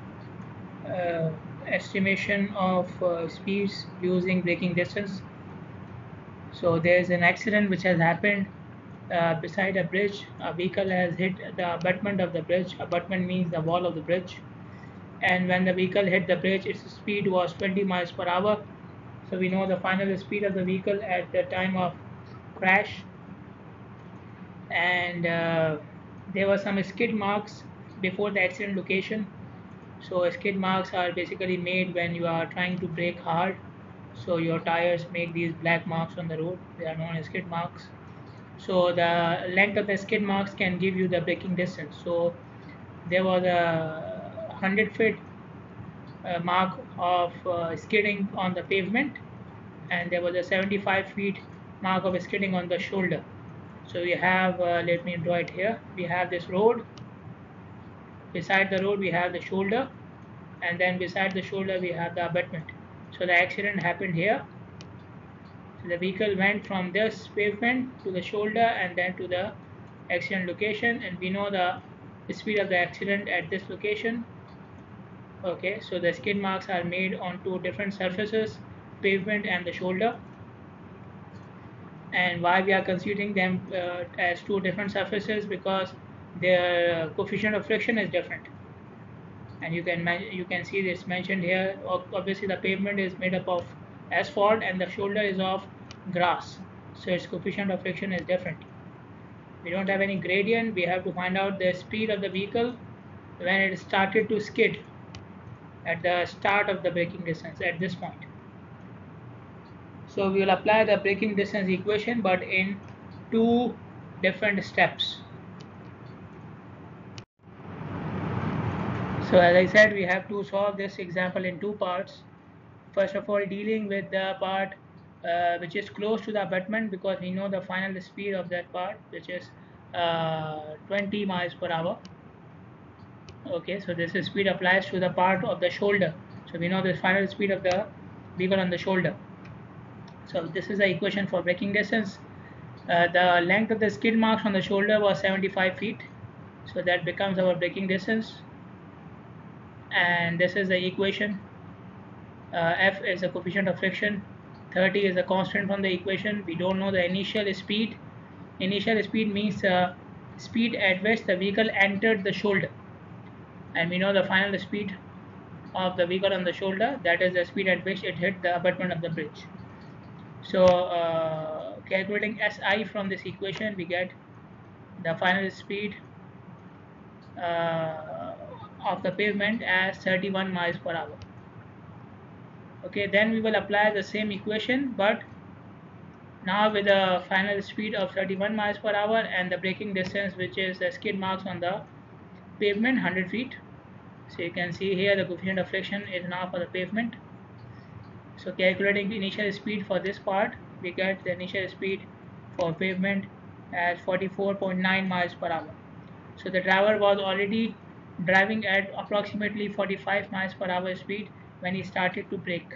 estimation of speeds using braking distance. So there is an accident which has happened beside a bridge. A vehicle has hit the abutment of the bridge. Abutment means the wall of the bridge. And when the vehicle hit the bridge, its speed was 20 miles per hour. So we know the final speed of the vehicle at the time of crash. And there were some skid marks before the accident location. So skid marks are basically made when you are trying to brake hard. So your tires make these black marks on the road. They are known as skid marks. So the length of the skid marks can give you the braking distance. So there was a 100-foot mark of skidding on the pavement, and there was a 75-foot mark of skidding on the shoulder. So we have, let me draw it here. We have this road. Beside the road we have the shoulder, and then beside the shoulder we have the abutment. So the accident happened here. So the vehicle went from this pavement to the shoulder and then to the accident location, and we know the speed of the accident at this location. Okay, so the skid marks are made on two different surfaces, pavement and the shoulder. And why we are considering them as two different surfaces? Because their coefficient of friction is different. And you can see this mentioned here. Obviously the pavement is made up of asphalt and the shoulder is of grass, so its coefficient of friction is different. We don't have any gradient. We have to find out the speed of the vehicle when it started to skid at the start of the braking distance at this point. So we will apply the braking distance equation, but in two different steps. So as I said, we have to solve this example in two parts. First of all, dealing with the part which is close to the abutment, because we know the final speed of that part, which is 20 miles per hour. Okay, so this speed applies to the part of the shoulder. So we know the final speed of the vehicle on the shoulder. So this is the equation for braking distance. The length of the skid marks on the shoulder was 75 feet. So that becomes our braking distance. And this is the equation. F is the coefficient of friction. 30 is the constant from the equation. We don't know the initial speed. Initial speed means speed at which the vehicle entered the shoulder. And we know the final speed of the vehicle on the shoulder, that is the speed at which it hit the abutment of the bridge. So calculating SI from this equation, we get the final speed of the pavement as 31 miles per hour. Okay, then we will apply the same equation, but now with a final speed of 31 miles per hour and the braking distance, which is the skid marks on the pavement, 100 feet. So you can see here the coefficient of friction is now for the pavement. So calculating the initial speed for this part, we get the initial speed for pavement as 44.9 miles per hour. So the driver was already driving at approximately 45 miles per hour speed when he started to brake.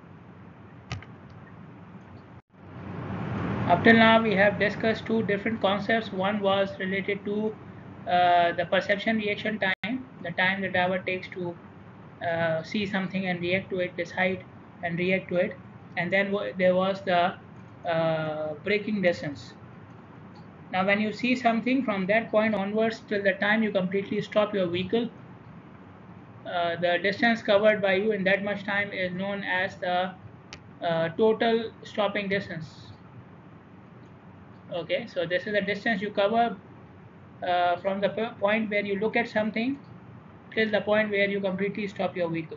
Up till now we have discussed two different concepts. One was related to the perception reaction time, the time the driver takes to see something and react to it, decide and react to it, and then there was the braking distance. Now when you see something, from that point onwards till the time you completely stop your vehicle, the distance covered by you in that much time is known as the total stopping distance. Okay, so this is the distance you cover from the point where you look at something till the point where you completely stop your vehicle.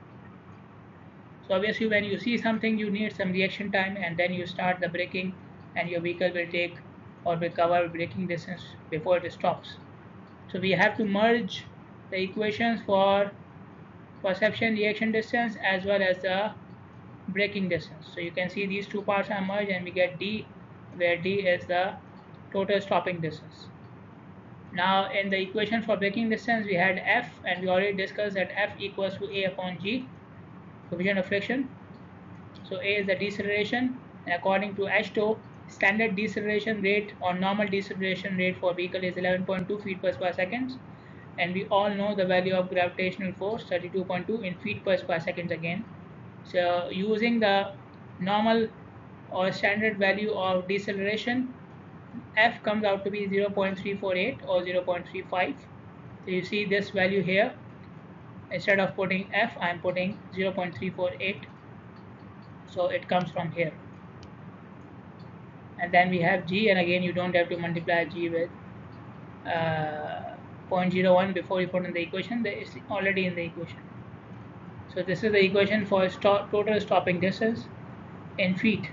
So obviously when you see something, you need some reaction time, and then you start the braking, and your vehicle will take or will cover braking distance before it stops. So we have to merge the equations for perception reaction distance as well as the braking distance. So you can see these two parts are merged and we get D, where D is the total stopping distance. Now in the equation for braking distance we had F, and we already discussed that F equals to A upon G, coefficient of friction. So A is the deceleration, and according to AASHTO, standard deceleration rate or normal deceleration rate for vehicle is 11.2 feet per square seconds, and we all know the value of gravitational force, 32.2 in feet per square seconds again. So using the normal or standard value of deceleration, F comes out to be 0.348 or 0.35. So you see this value here. Instead of putting F, I am putting 0.348. So it comes from here. And then we have G, and again you don't have to multiply G with 0.01 before you put in the equation. It's already in the equation. So this is the equation for total stopping distance in feet.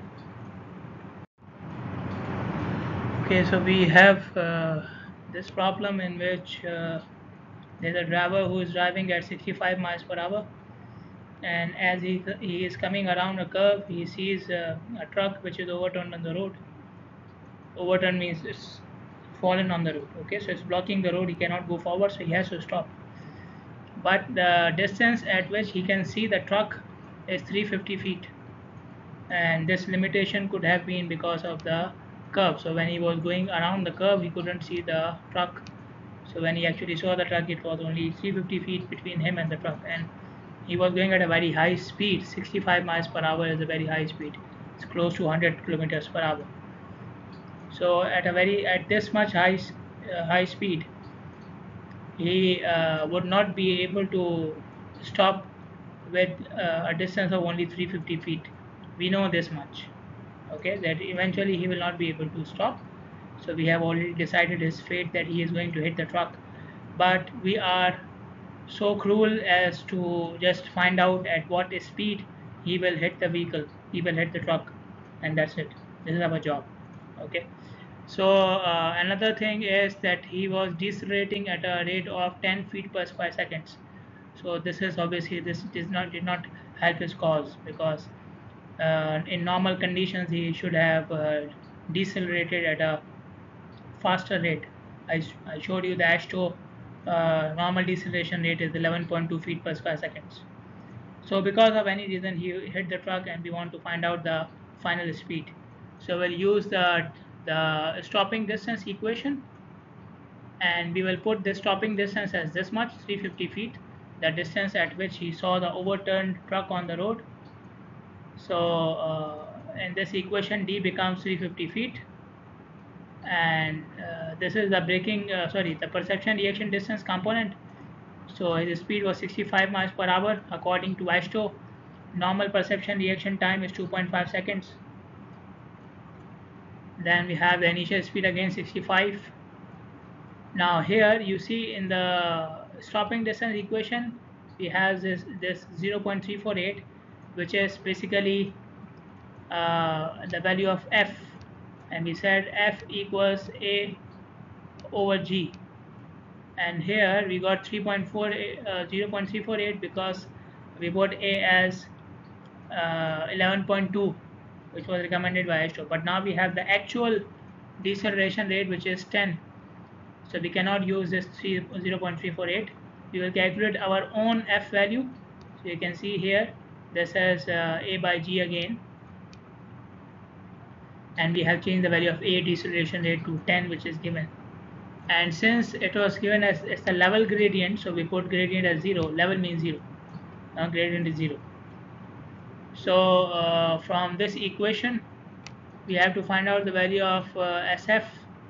Okay, so we have this problem in which there's a driver who is driving at 65 miles per hour, and as he is coming around a curve, he sees a truck which is overturned on the road. Overturned means it's fallen on the road. Okay, so it's blocking the road, he cannot go forward, so he has to stop. But the distance at which he can see the truck is 350 feet, and this limitation could have been because of the curve. So when he was going around the curve, he couldn't see the truck. So when he actually saw the truck, it was only 350 feet between him and the truck, and he was going at a very high speed. 65 miles per hour is a very high speed. It's close to 100 kilometers per hour. So at this much high speed, he would not be able to stop with a distance of only 350 feet. We know this much. Okay, that eventually he will not be able to stop. So we have already decided his fate, that he is going to hit the truck. But we are so cruel as to just find out at what speed he will hit the vehicle, he will hit the truck, and that's it. This is our job. Okay. So another thing is that he was decelerating at a rate of 10 feet per square seconds. So this is obviously, this did not help his cause, because in normal conditions he should have decelerated at a faster rate. I showed you the AASHTO normal deceleration rate is 11.2 feet per square seconds. So because of any reason he hit the truck, and we want to find out the final speed. So we'll use the stopping distance equation, and we will put the stopping distance as this much, 350 feet, the distance at which he saw the overturned truck on the road. So in this equation, d becomes 350 feet, and this is the the perception reaction distance component. So his speed was 65 miles per hour according to AASHTO. Normal perception reaction time is 2.5 seconds. Then we have the initial speed again, 65. Now here you see in the stopping distance equation, we have this 0.348, which is basically the value of f, and we said f equals a over g, and here we got 0.348 because we put a as 11.2, which was recommended by AASHTO. But now we have the actual deceleration rate, which is 10. So we cannot use this 0.348. We will calculate our own f value. So you can see here this is a by g again, and we have changed the value of a deceleration rate to 10, which is given. And since it was given as the level gradient, so we put gradient as 0. Level means 0. Now gradient is 0. So from this equation, we have to find out the value of SF.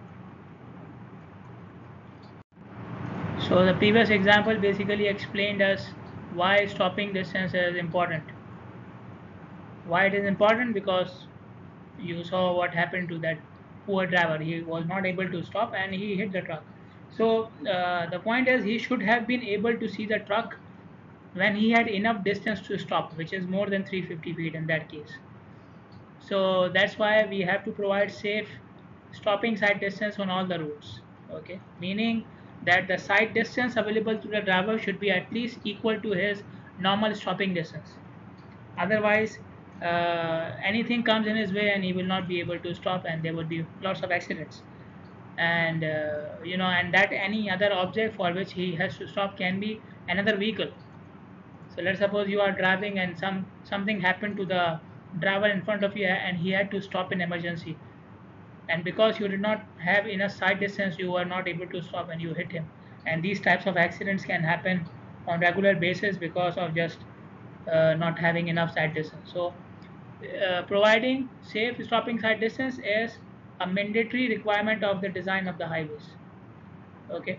So the previous example basically explained us why stopping distance is important. Why it is important? Because you saw what happened to that poor driver. He was not able to stop and he hit the truck. So the point is, he should have been able to see the truck when he had enough distance to stop, which is more than 350 feet in that case. So that's why we have to provide safe stopping sight distance on all the routes. Okay, meaning that the sight distance available to the driver should be at least equal to his normal stopping distance. Otherwise, anything comes in his way and he will not be able to stop, and there would be lots of accidents. And and that any other object for which he has to stop can be another vehicle. So let's suppose you are driving and something happened to the driver in front of you, and he had to stop in emergency, and because you did not have enough sight distance, you were not able to stop and you hit him. And these types of accidents can happen on regular basis because of just not having enough sight distance. So providing safe stopping sight distance is a mandatory requirement of the design of the highways. Okay.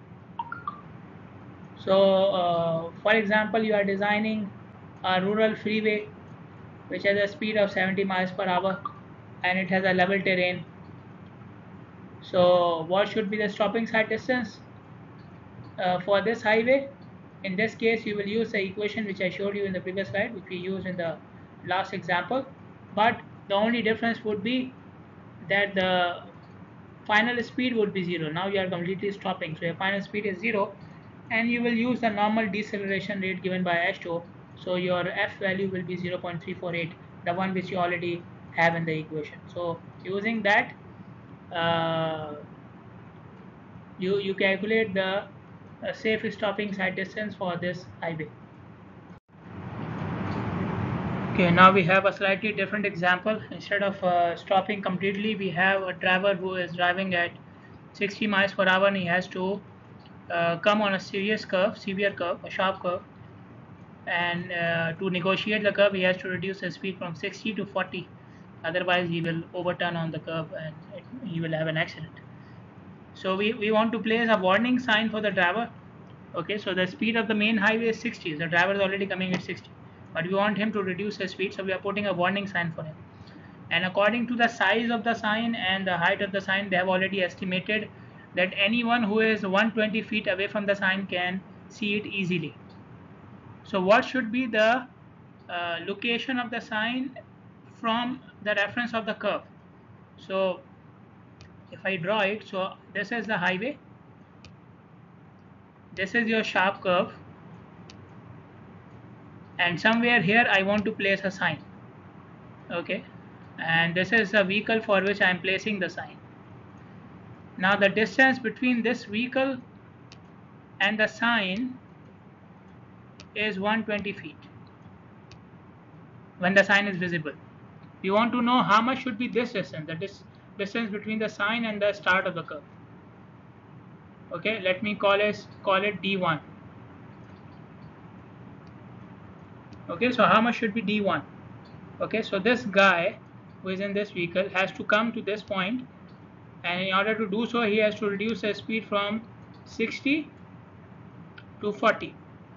So for example, you are designing a rural freeway which has a speed of 70 miles per hour and it has a level terrain. So what should be the stopping sight distance for this highway? In this case, you will use the equation which I showed you in the previous slide, which we used in the last example, but the only difference would be that the final speed would be 0. Now you are completely stopping, so your final speed is 0, and you will use the normal deceleration rate given by AASHTO. So your f value will be 0.348, the one which you already have in the equation. So using that, you calculate the safe stopping sight distance for this highway. Okay, now we have a slightly different example. Instead of stopping completely, we have a driver who is driving at 60 miles per hour and he has to come on a severe curve, a sharp curve, and to negotiate the curve, he has to reduce his speed from 60 to 40. Otherwise, he will overturn on the curve and he will have an accident. So we want to place a warning sign for the driver. Okay, so the speed of the main highway is 60. The driver is already coming at 60, but we want him to reduce his speed, so we are putting a warning sign for him. And according to the size of the sign and the height of the sign, they have already estimated that anyone who is 120 feet away from the sign can see it easily. So what should be the location of the sign from the reference of the curve? So if I draw it, so this is the highway, this is your sharp curve, and somewhere here I want to place a sign. Okay, and this is a vehicle for which I am placing the sign. Now the distance between this vehicle and the sign is 120 feet when the sign is visible. We want to know how much should be this distance, the distance between the sign and the start of the curve. Okay, let me call it D1. Okay, so how much should be D1? Okay, so this guy who is in this vehicle has to come to this point, and in order to do so he has to reduce the speed from 60 to 40.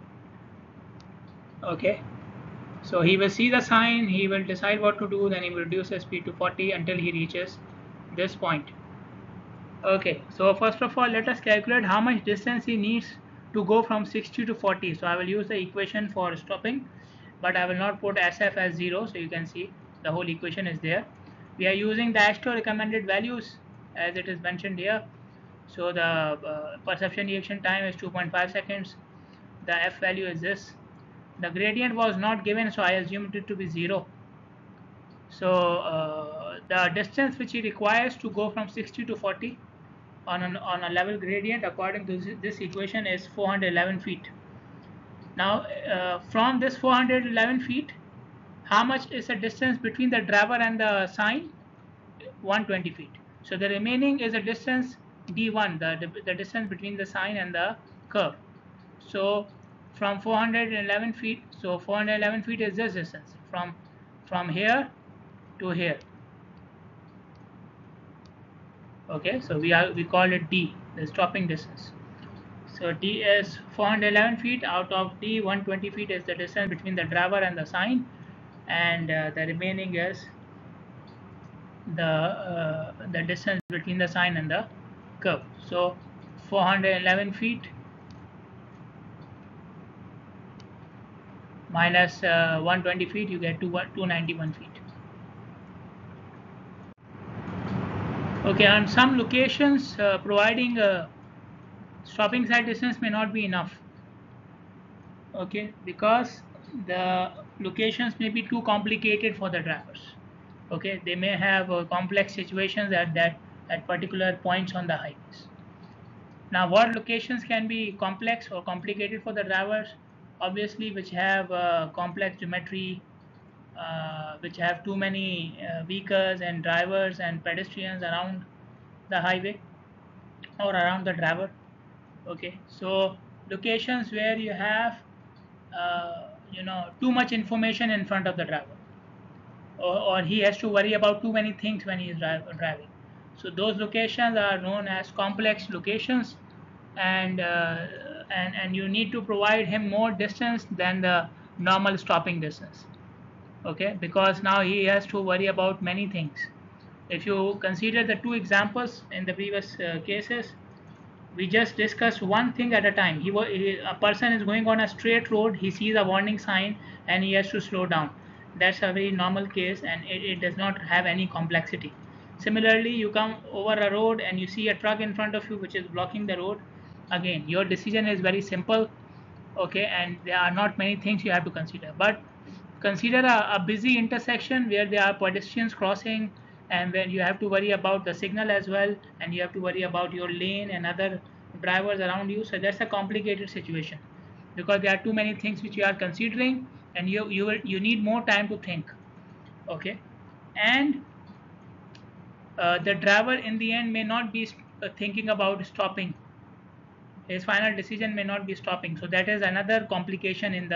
Okay, so he will see the sign, he will decide what to do, then he will reduce the speed to 40 until he reaches this point. Okay, so first of all let us calculate how much distance he needs to go from 60 to 40. So I will use the equation for stopping, but I will not put SF as 0, so you can see the whole equation is there. We are using the AASHTO recommended values as it is mentioned here. So the perception reaction time is 2.5 seconds. The F value is this. The gradient was not given, so I assumed it to be 0. So the distance which he requires to go from 60 to 40 on a level gradient according to this equation is 411 feet. Now from this 411 feet, how much is the distance between the driver and the sign? 120 feet. So the remaining is a distance D1, the distance between the sign and the curve. So from 411 feet, so 411 feet is this distance from here to here. Okay, so we call it D, the stopping distance. So D is 411 feet. Out of D, 120 feet is the distance between the driver and the sign, and the remaining is the distance between the sign and the curve. So 411 feet minus 120 feet, you get 291 feet. Okay, on some locations providing a stopping side distance may not be enough. Okay, because the locations may be too complicated for the drivers. Okay, they may have complex situations at particular points on the highways. Now what locations can be complex or complicated for the drivers? Obviously which have complex geometry, which have too many vehicles and drivers and pedestrians around the highway or around the driver. Okay, so locations where you have too much information in front of the driver, or he has to worry about too many things when he is driving. So those locations are known as complex locations, and you need to provide him more distance than the normal stopping distance. Okay, because now he has to worry about many things. If you consider the two examples in the previous cases, we just discussed one thing at a time. A person is going on a straight road, he sees a warning sign and he has to slow down. That's a very normal case, and it does not have any complexity. Similarly, you come over a road and you see a truck in front of you which is blocking the road. Again, your decision is very simple. Okay, and there are not many things you have to consider, but consider a busy intersection where there are pedestrians crossing, and when you have to worry about the signal as well, and you have to worry about your lane and other drivers around you. So that's a complicated situation because there are too many things which you are considering, and you need more time to think. Okay, and the driver in the end may not be thinking about stopping. His final decision may not be stopping. So that is another complication in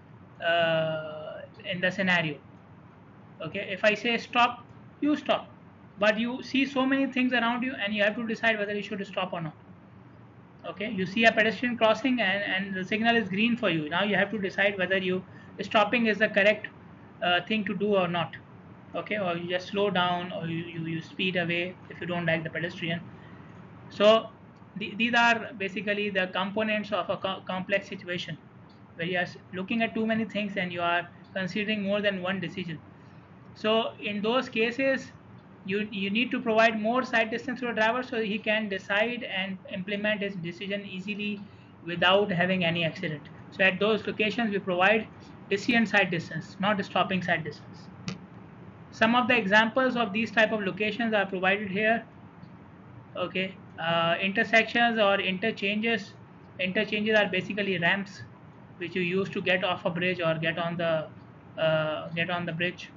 the scenario. Okay, if I say stop, you stop, but you see so many things around you and you have to decide whether you should stop or not. Okay, you see a pedestrian crossing and the signal is green for you. Now you have to decide whether you stopping is the correct thing to do or not. Okay, or you just slow down, or you speed away if you don't like the pedestrian. So these are basically the components of a complex situation where you are looking at too many things and you are considering more than one decision. So in those cases, you need to provide more sight distance to the driver so he can decide and implement his decision easily without having any accident. So at those locations, we provide decision sight distance, not stopping sight distance. Some of the examples of these type of locations are provided here. Okay, intersections or interchanges. Interchanges are basically ramps which you use to get off a bridge or get on the bridge.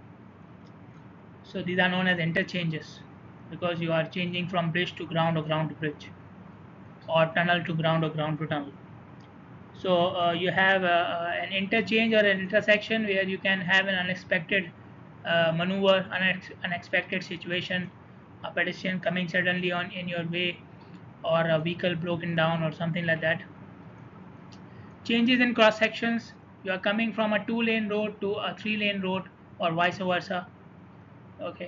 So these are known as interchanges because you are changing from bridge to ground or ground to bridge, or tunnel to ground or ground to tunnel. So you have an interchange or an intersection where you can have an unexpected maneuver, unexpected situation, a pedestrian coming suddenly on in your way, or a vehicle broken down or something like that. Changes in cross sections. You are coming from a 2-lane road to a 3-lane road, or vice versa. Okay,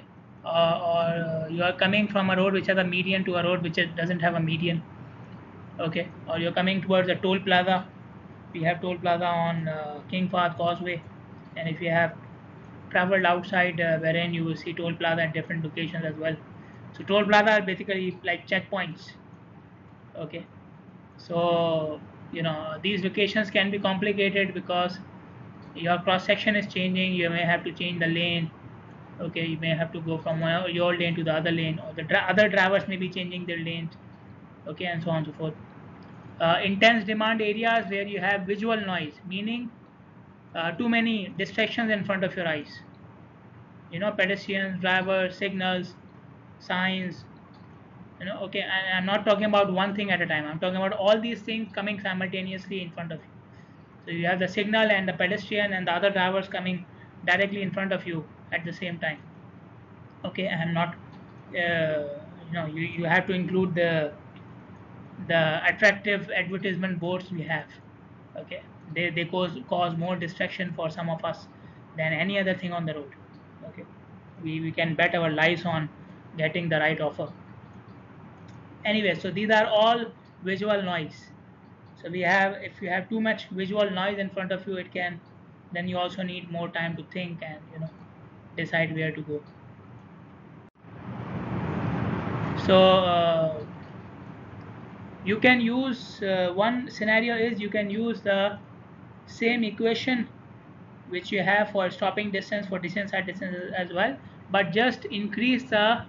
or you are coming from a road which has a median to a road which doesn't have a median. Okay, or you're coming towards a toll plaza. We have toll plaza on King Fahd Causeway, and if you have traveled outside, wherein you will see toll plaza at different locations as well. So toll plaza are basically like checkpoints. Okay, so these locations can be complicated because your cross section is changing. You may have to change the lane. Okay, you may have to go from your lane to the other lane, or the other drivers may be changing their lanes. Okay, and so on and so forth. Intense demand areas where you have visual noise, meaning too many distractions in front of your eyes. Pedestrians, drivers, signals, signs. Okay, and I'm not talking about one thing at a time. I'm talking about all these things coming simultaneously in front of you. So you have the signal and the pedestrian and the other drivers coming directly in front of you at the same time. Okay, I'm not. You have to include the attractive advertisement boards we have. Okay, they cause more distraction for some of us than any other thing on the road. Okay, we can bet our lives on getting the right offer. Anyway, so these are all visual noise. So we have, if you have too much visual noise in front of you, it can, then you also need more time to think and decide where to go. So you can use one scenario is you can use the same equation which you have for stopping distance for decision sight distance as well, but just increase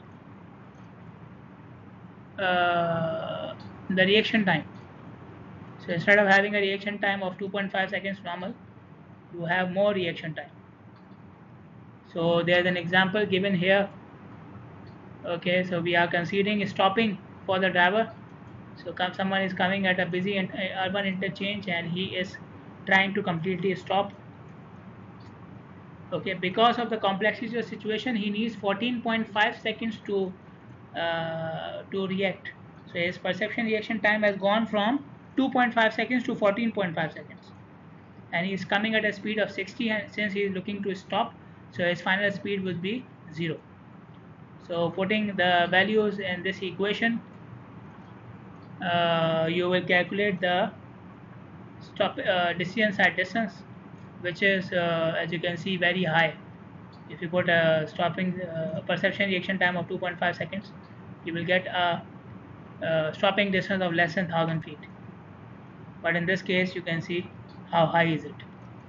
the reaction time. So instead of having a reaction time of 2.5 seconds normal, you have more reaction time. So there's an example given here. Okay, so we are considering stopping for the driver. So someone is coming at a busy urban interchange and he is trying to completely stop. Okay, because of the complexity of the situation, he needs 14.5 seconds to react. So his perception reaction time has gone from 2.5 seconds to 14.5 seconds, and he is coming at a speed of 60, and since he is looking to stop, so his final speed would be 0. So putting the values in this equation, you will calculate the stop decision sight distance, which is as you can see very high. If you put a stopping perception reaction time of 2.5 seconds, you will get a stopping distance of less than 1000 feet. But in this case, you can see how high is it.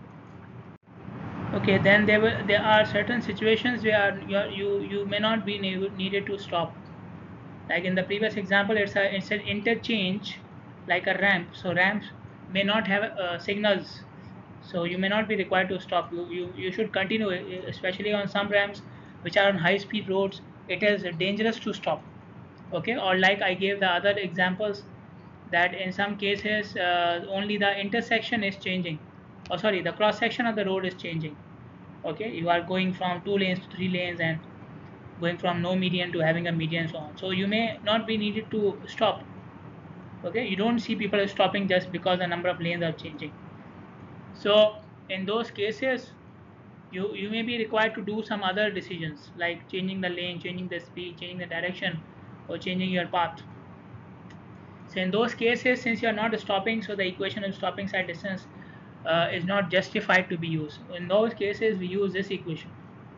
Okay, then there are certain situations where you may not be needed to stop. Like in the previous example, it's an interchange, like a ramp. So ramps may not have signals, so you may not be required to stop. You should continue, especially on some ramps which are on high speed roads. It is dangerous to stop. Okay, or like I gave the other examples, that in some cases only the intersection is changing, or sorry, the cross section of the road is changing. Okay, you are going from 2 lanes to 3 lanes and going from no median to having a median and so on. So you may not be needed to stop. Okay, you don't see people stopping just because the number of lanes are changing. So in those cases, you may be required to do some other decisions like changing the lane, changing the speed, changing the direction, or changing your path. So in those cases, since you are not stopping, so the equation of stopping side distance is not justified to be used. In those cases, we use this equation.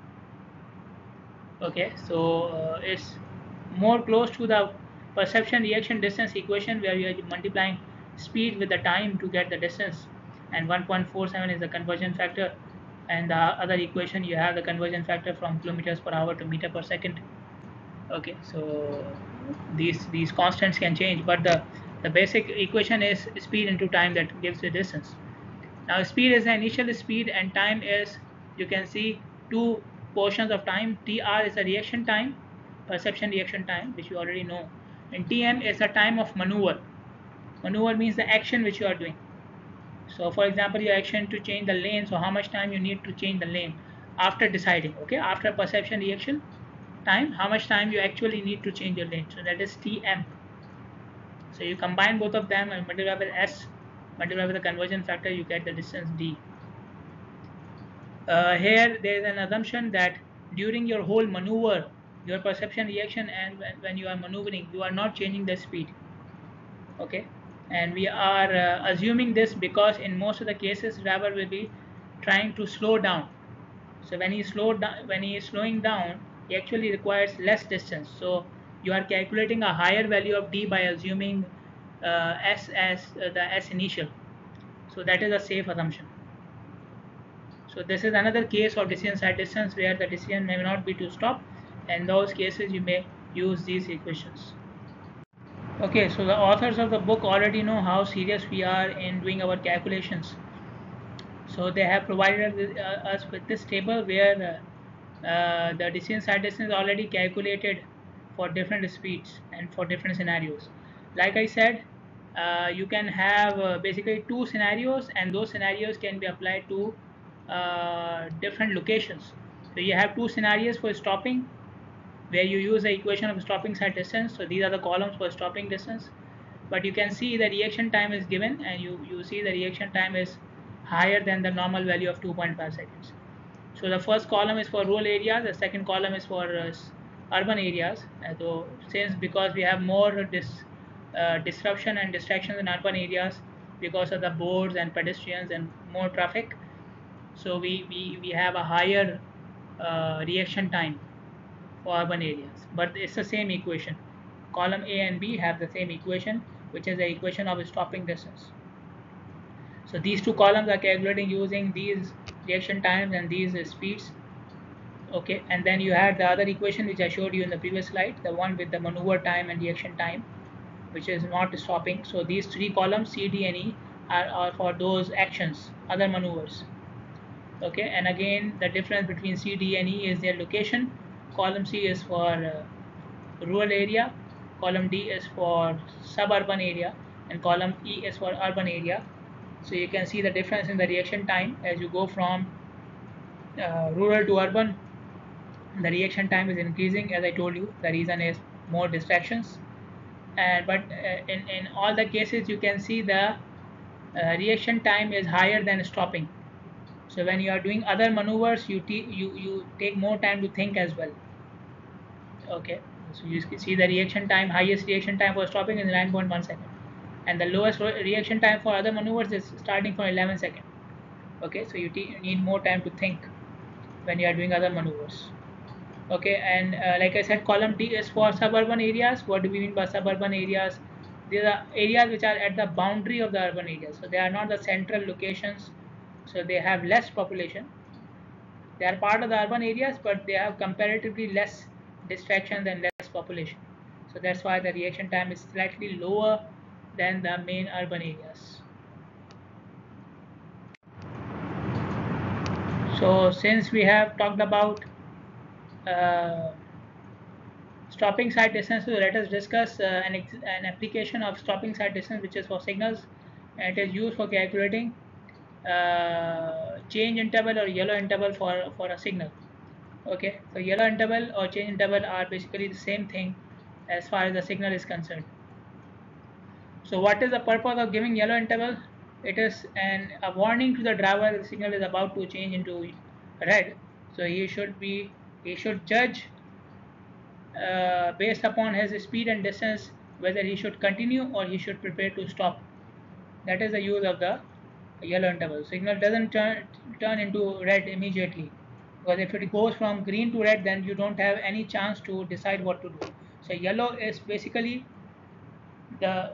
Okay, so it's more close to the perception reaction distance equation, where you are multiplying speed with the time to get the distance, and 1.47 is the conversion factor, and the other equation you have the conversion factor from kilometers per hour to meter per second. Okay, so these constants can change, but the basic equation is speed into time that gives the distance. Now speed is the initial speed and time is, you can see two portions of time. Tr is the reaction time, perception reaction time, which you already know, and Tm is the time of maneuver. Maneuver means the action which you are doing. So for example, your action to change the lane, so how much time you need to change the lane after deciding, okay, after perception reaction time, how much time you actually need to change your lane, so that is Tm. So you combine both of them and multiply with S, multiply with the conversion factor, you get the distance D. Here there is an assumption that during your whole maneuver, your perception reaction, and when you are maneuvering, you are not changing the speed. Okay, and we are assuming this because in most of the cases driver will be trying to slow down. So when he is slowing down, he actually requires less distance. So you are calculating a higher value of D by assuming S as the S initial. So that is a safe assumption. So this is another case of decision side distance where the decision may not be to stop. In those cases, you may use these equations. Okay, so the authors of the book already know how serious we are in doing our calculations. So they have provided us with this table where the decision side distance is already calculated for different speeds and for different scenarios. Like I said, you can have basically two scenarios, and those scenarios can be applied to different locations. So you have two scenarios for stopping, where you use the equation of stopping side distance. So these are the columns for stopping distance, but you can see the reaction time is given, and you see the reaction time is higher than the normal value of 2.5 seconds. So the first column is for rural areas, the second column is for urban areas. So since because we have more disruption and distractions in urban areas because of the boards and pedestrians and more traffic, so we have a higher reaction time for urban areas, but it's the same equation. Column A and B have the same equation, which is the equation of stopping distance. So these two columns are calculating using these reaction times and these speeds. Okay, and then you have the other equation which I showed you in the previous slide, the one with the maneuver time and reaction time, which is not stopping. So these three columns C, D and E are for those actions, other maneuvers. Okay, and again the difference between C, D and E is their location. Column C is for rural area, column D is for suburban area, and column E is for urban area. So you can see the difference in the reaction time as you go from rural to urban. The reaction time is increasing, as I told you. The reason is more distractions, and but in all the cases you can see the reaction time is higher than stopping. So when you are doing other maneuvers, you take more time to think as well. Okay, so you can see the reaction time, highest reaction time for stopping is 9.1 second, and the lowest reaction time for other maneuvers is starting from 11 second. Okay, so you need more time to think when you are doing other maneuvers. Okay, and like I said, column D is for suburban areas. What do we mean by suburban areas? These are areas which are at the boundary of the urban areas, so they are not the central locations, so they have less population. They are part of the urban areas, but they have comparatively less distractions and less population. So that's why the reaction time is slightly lower than the main urban areas. So since we have talked about uh, stopping side distance, so let us discuss an application of stopping side distance, which is for signals, and it is used for calculating change interval or yellow interval for a signal. Okay, so yellow interval or change interval are basically the same thing as far as the signal is concerned. So what is the purpose of giving yellow interval? It is a warning to the driver the signal is about to change into red. So he should judge based upon his speed and distance whether he should continue or he should prepare to stop. That is the use of the yellow interval. Signal doesn't turn into red immediately, because if it goes from green to red, then you don't have any chance to decide what to do. So yellow is basically the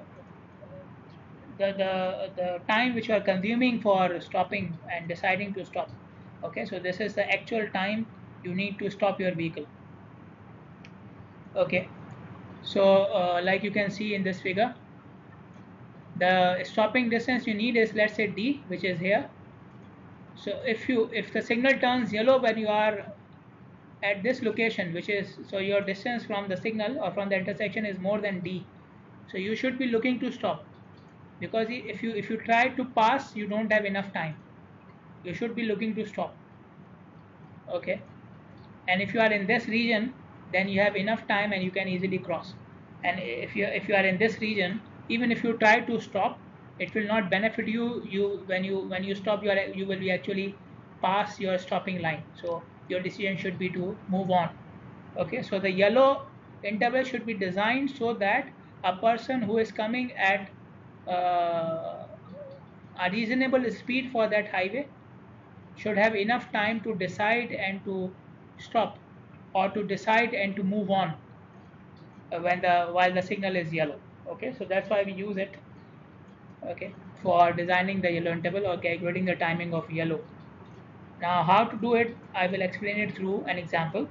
the time which you are consuming for stopping and deciding to stop. Okay, so this is the actual time you need to stop your vehicle. Okay, so like you can see in this figure, the stopping distance you need is, let's say, d, which is here. So if the signal turns yellow when you are at this location, which is, so your distance from the signal or from the intersection is more than d, so you should be looking to stop, because if you try to pass, you don't have enough time. You should be looking to stop. Okay, and if you are in this region, then you have enough time and you can easily cross. And if you are in this region, even if you try to stop, it will not benefit you when you stop. You will be actually past your stopping line, so your decision should be to move on. Okay, so the yellow interval should be designed so that a person who is coming at uh, a reasonable speed for that highway should have enough time to decide and to stop, or to decide and to move on while the signal is yellow. Okay, so that's why we use it. Okay, for designing the yellow interval or calculating the timing of yellow. Now how to do it, I will explain it through an example.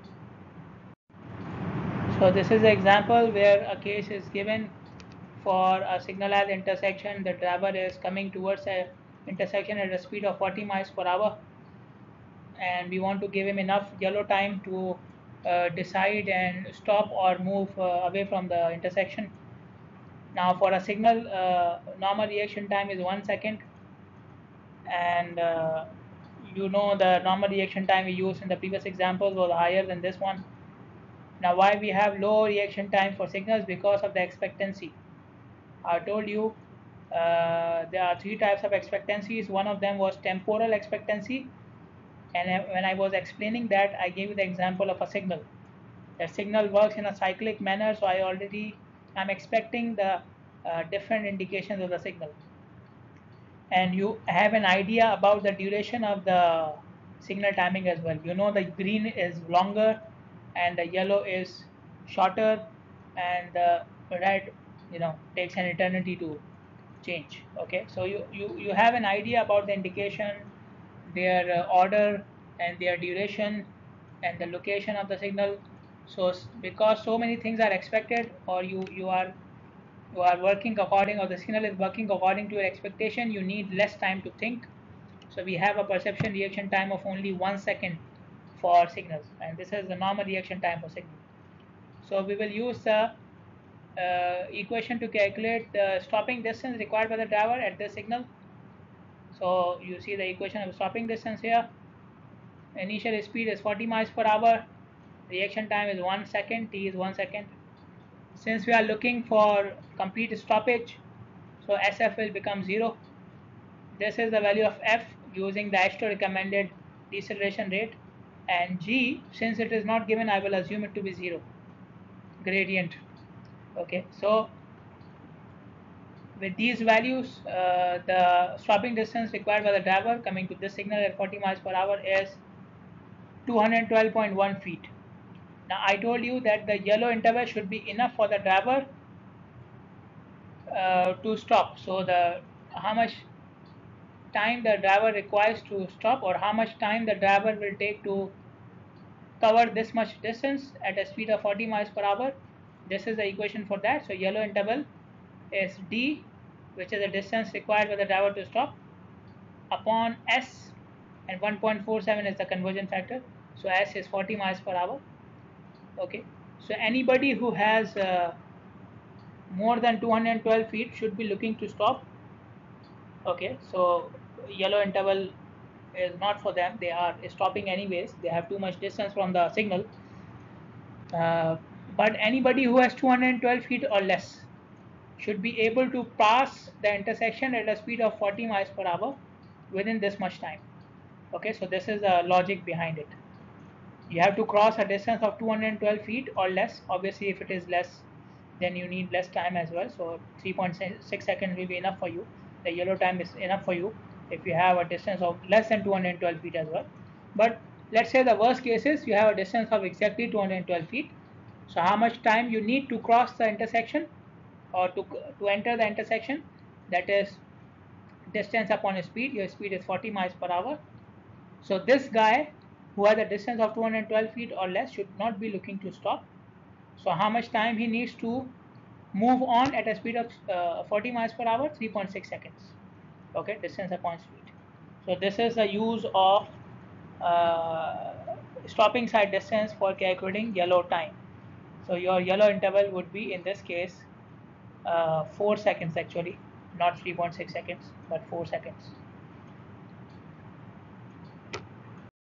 So this is an example where a case is given for a signalized intersection. The driver is coming towards a intersection at a speed of 40 miles per hour, and we want to give him enough yellow time to decide and stop or move away from the intersection. Now for a signal, normal reaction time is 1 second, and the normal reaction time we used in the previous examples was higher than this one. Now why we have low reaction time for signals? Because of the expectancy. I told you there are three types of expectancies. One of them was temporal expectancy, and when I was explaining that, I gave you the example of a signal. The signal works in a cyclic manner, so I'm expecting the different indications of the signal, and you have an idea about the duration of the signal timing as well. You know the green is longer and the yellow is shorter, and the red takes an eternity to change. Okay, so you have an idea about the indication, their order, and their duration, and the location of the signal. So because so many things are expected, or you are working according, or the signal is working according to your expectation, you need less time to think. So we have a perception reaction time of only 1 second for signals, and this is the normal reaction time for signal. So we will use the equation to calculate the stopping distance required by the driver at this signal. So you see the equation of stopping distance here. Initial speed is 40 miles per hour. Reaction time is 1 second. T is 1 second. Since we are looking for complete stoppage, so SF will become 0. This is the value of F using the AASHTO recommended deceleration rate, and G, since it is not given, I will assume it to be 0 gradient. Okay, so with these values, the stopping distance required by the driver coming to this signal at 40 miles per hour is 212.1 feet. Now I told you that the yellow interval should be enough for the driver to stop. So how much time the driver requires to stop, or how much time the driver will take to cover this much distance at a speed of 40 miles per hour. This is the equation for that. So yellow interval is d, which is the distance required by the driver to stop, upon s, and 1.47 is the conversion factor. So s is 40 miles per hour. Okay, so anybody who has more than 212 feet should be looking to stop. Okay, so yellow interval is not for them. They are stopping anyways. They have too much distance from the signal. Uh, but anybody who has 212 feet or less should be able to pass the intersection at a speed of 40 miles per hour within this much time. Okay, so this is the logic behind it. You have to cross a distance of 212 feet or less. Obviously, if it is less, then you need less time as well. So 3.6 seconds will be enough for you. The yellow time is enough for you if you have a distance of less than 212 feet as well. But let's say the worst case is you have a distance of exactly 212 feet. So how much time you need to cross the intersection or to enter the intersection? That is distance upon speed. Your speed is 40 miles per hour. So this guy who has a distance of 212 feet or less should not be looking to stop. So how much time he needs to move on at a speed of 40 miles per hour? 3.6 seconds. Okay, distance upon speed. So this is the use of uh, stopping side distance for calculating yellow time. So your yellow interval would be in this case 4 seconds actually, not 3.6 seconds, but 4 seconds.